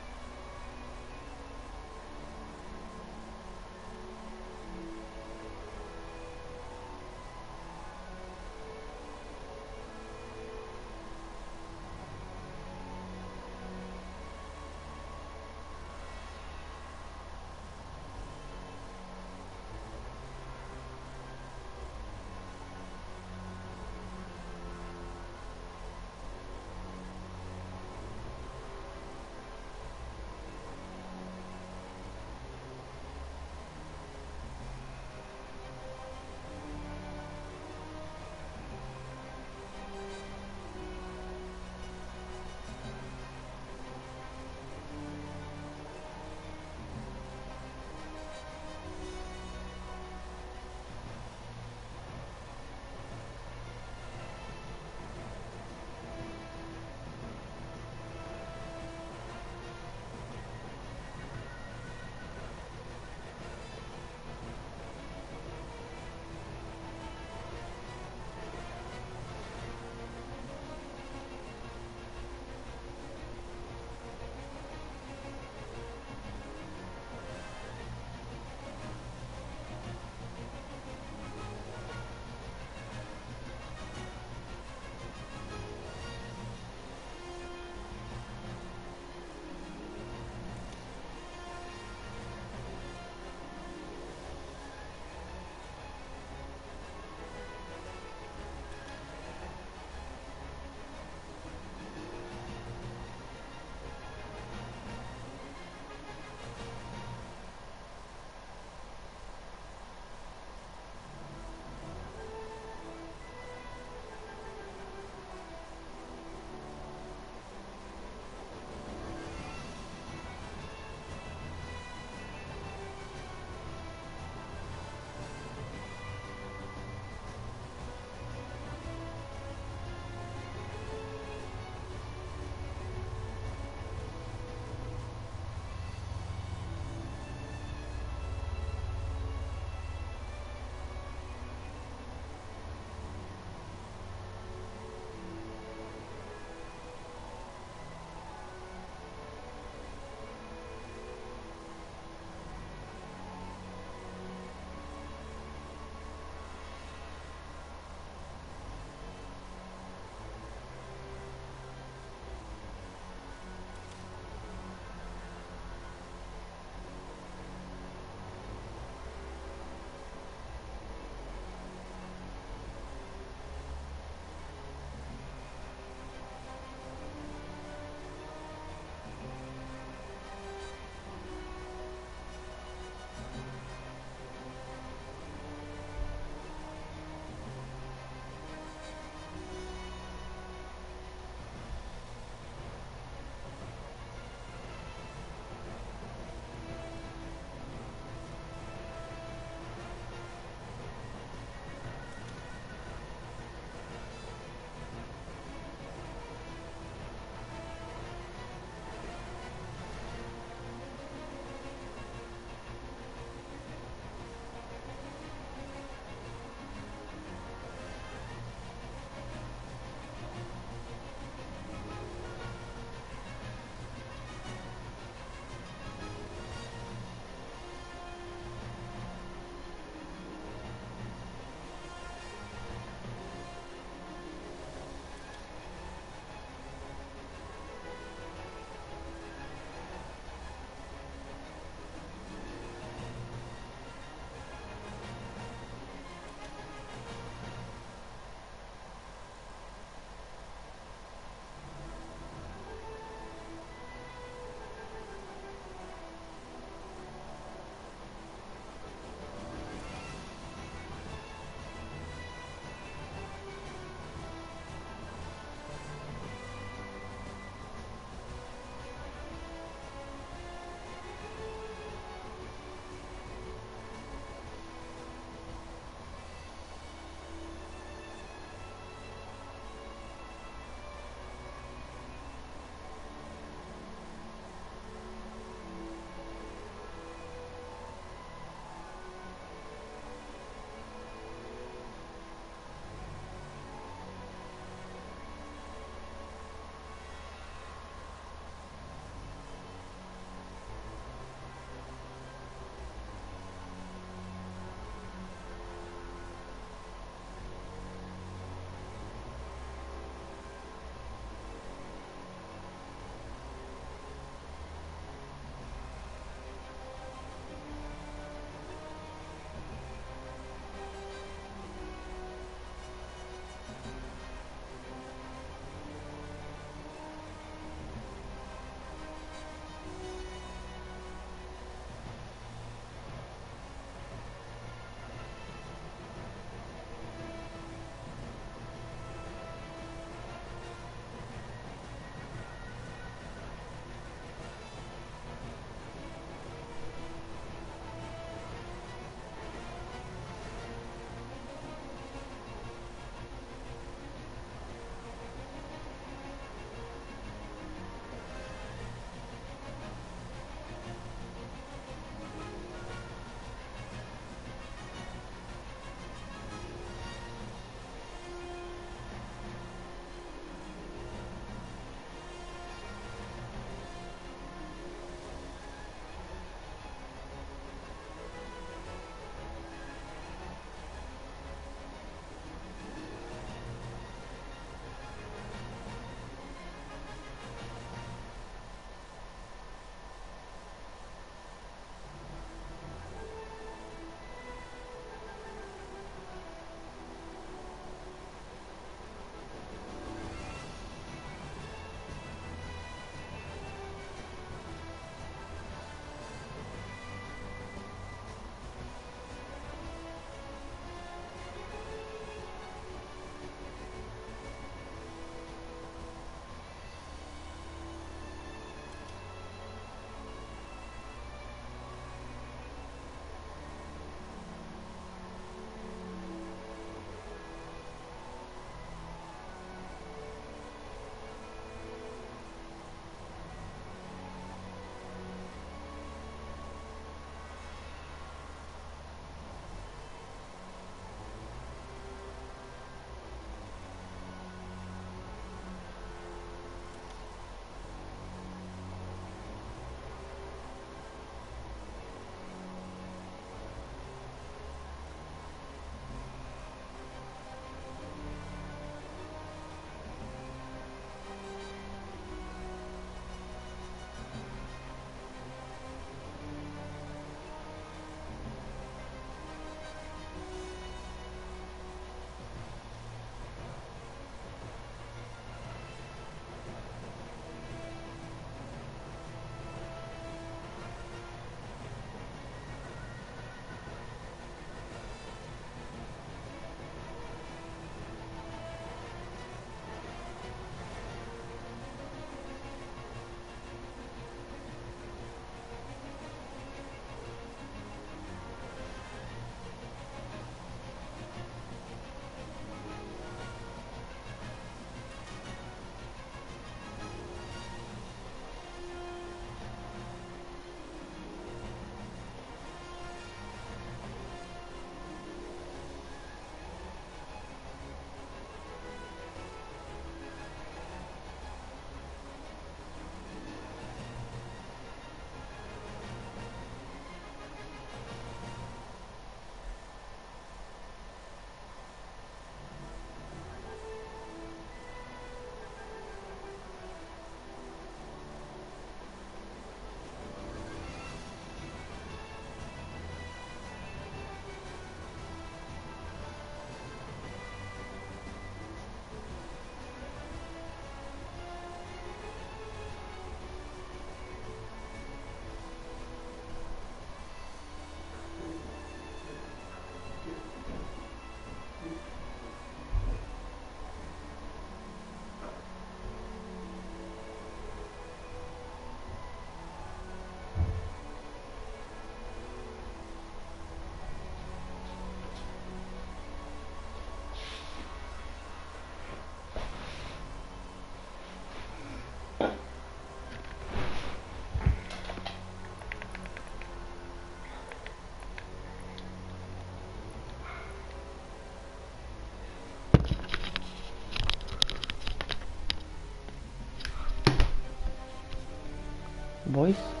boys.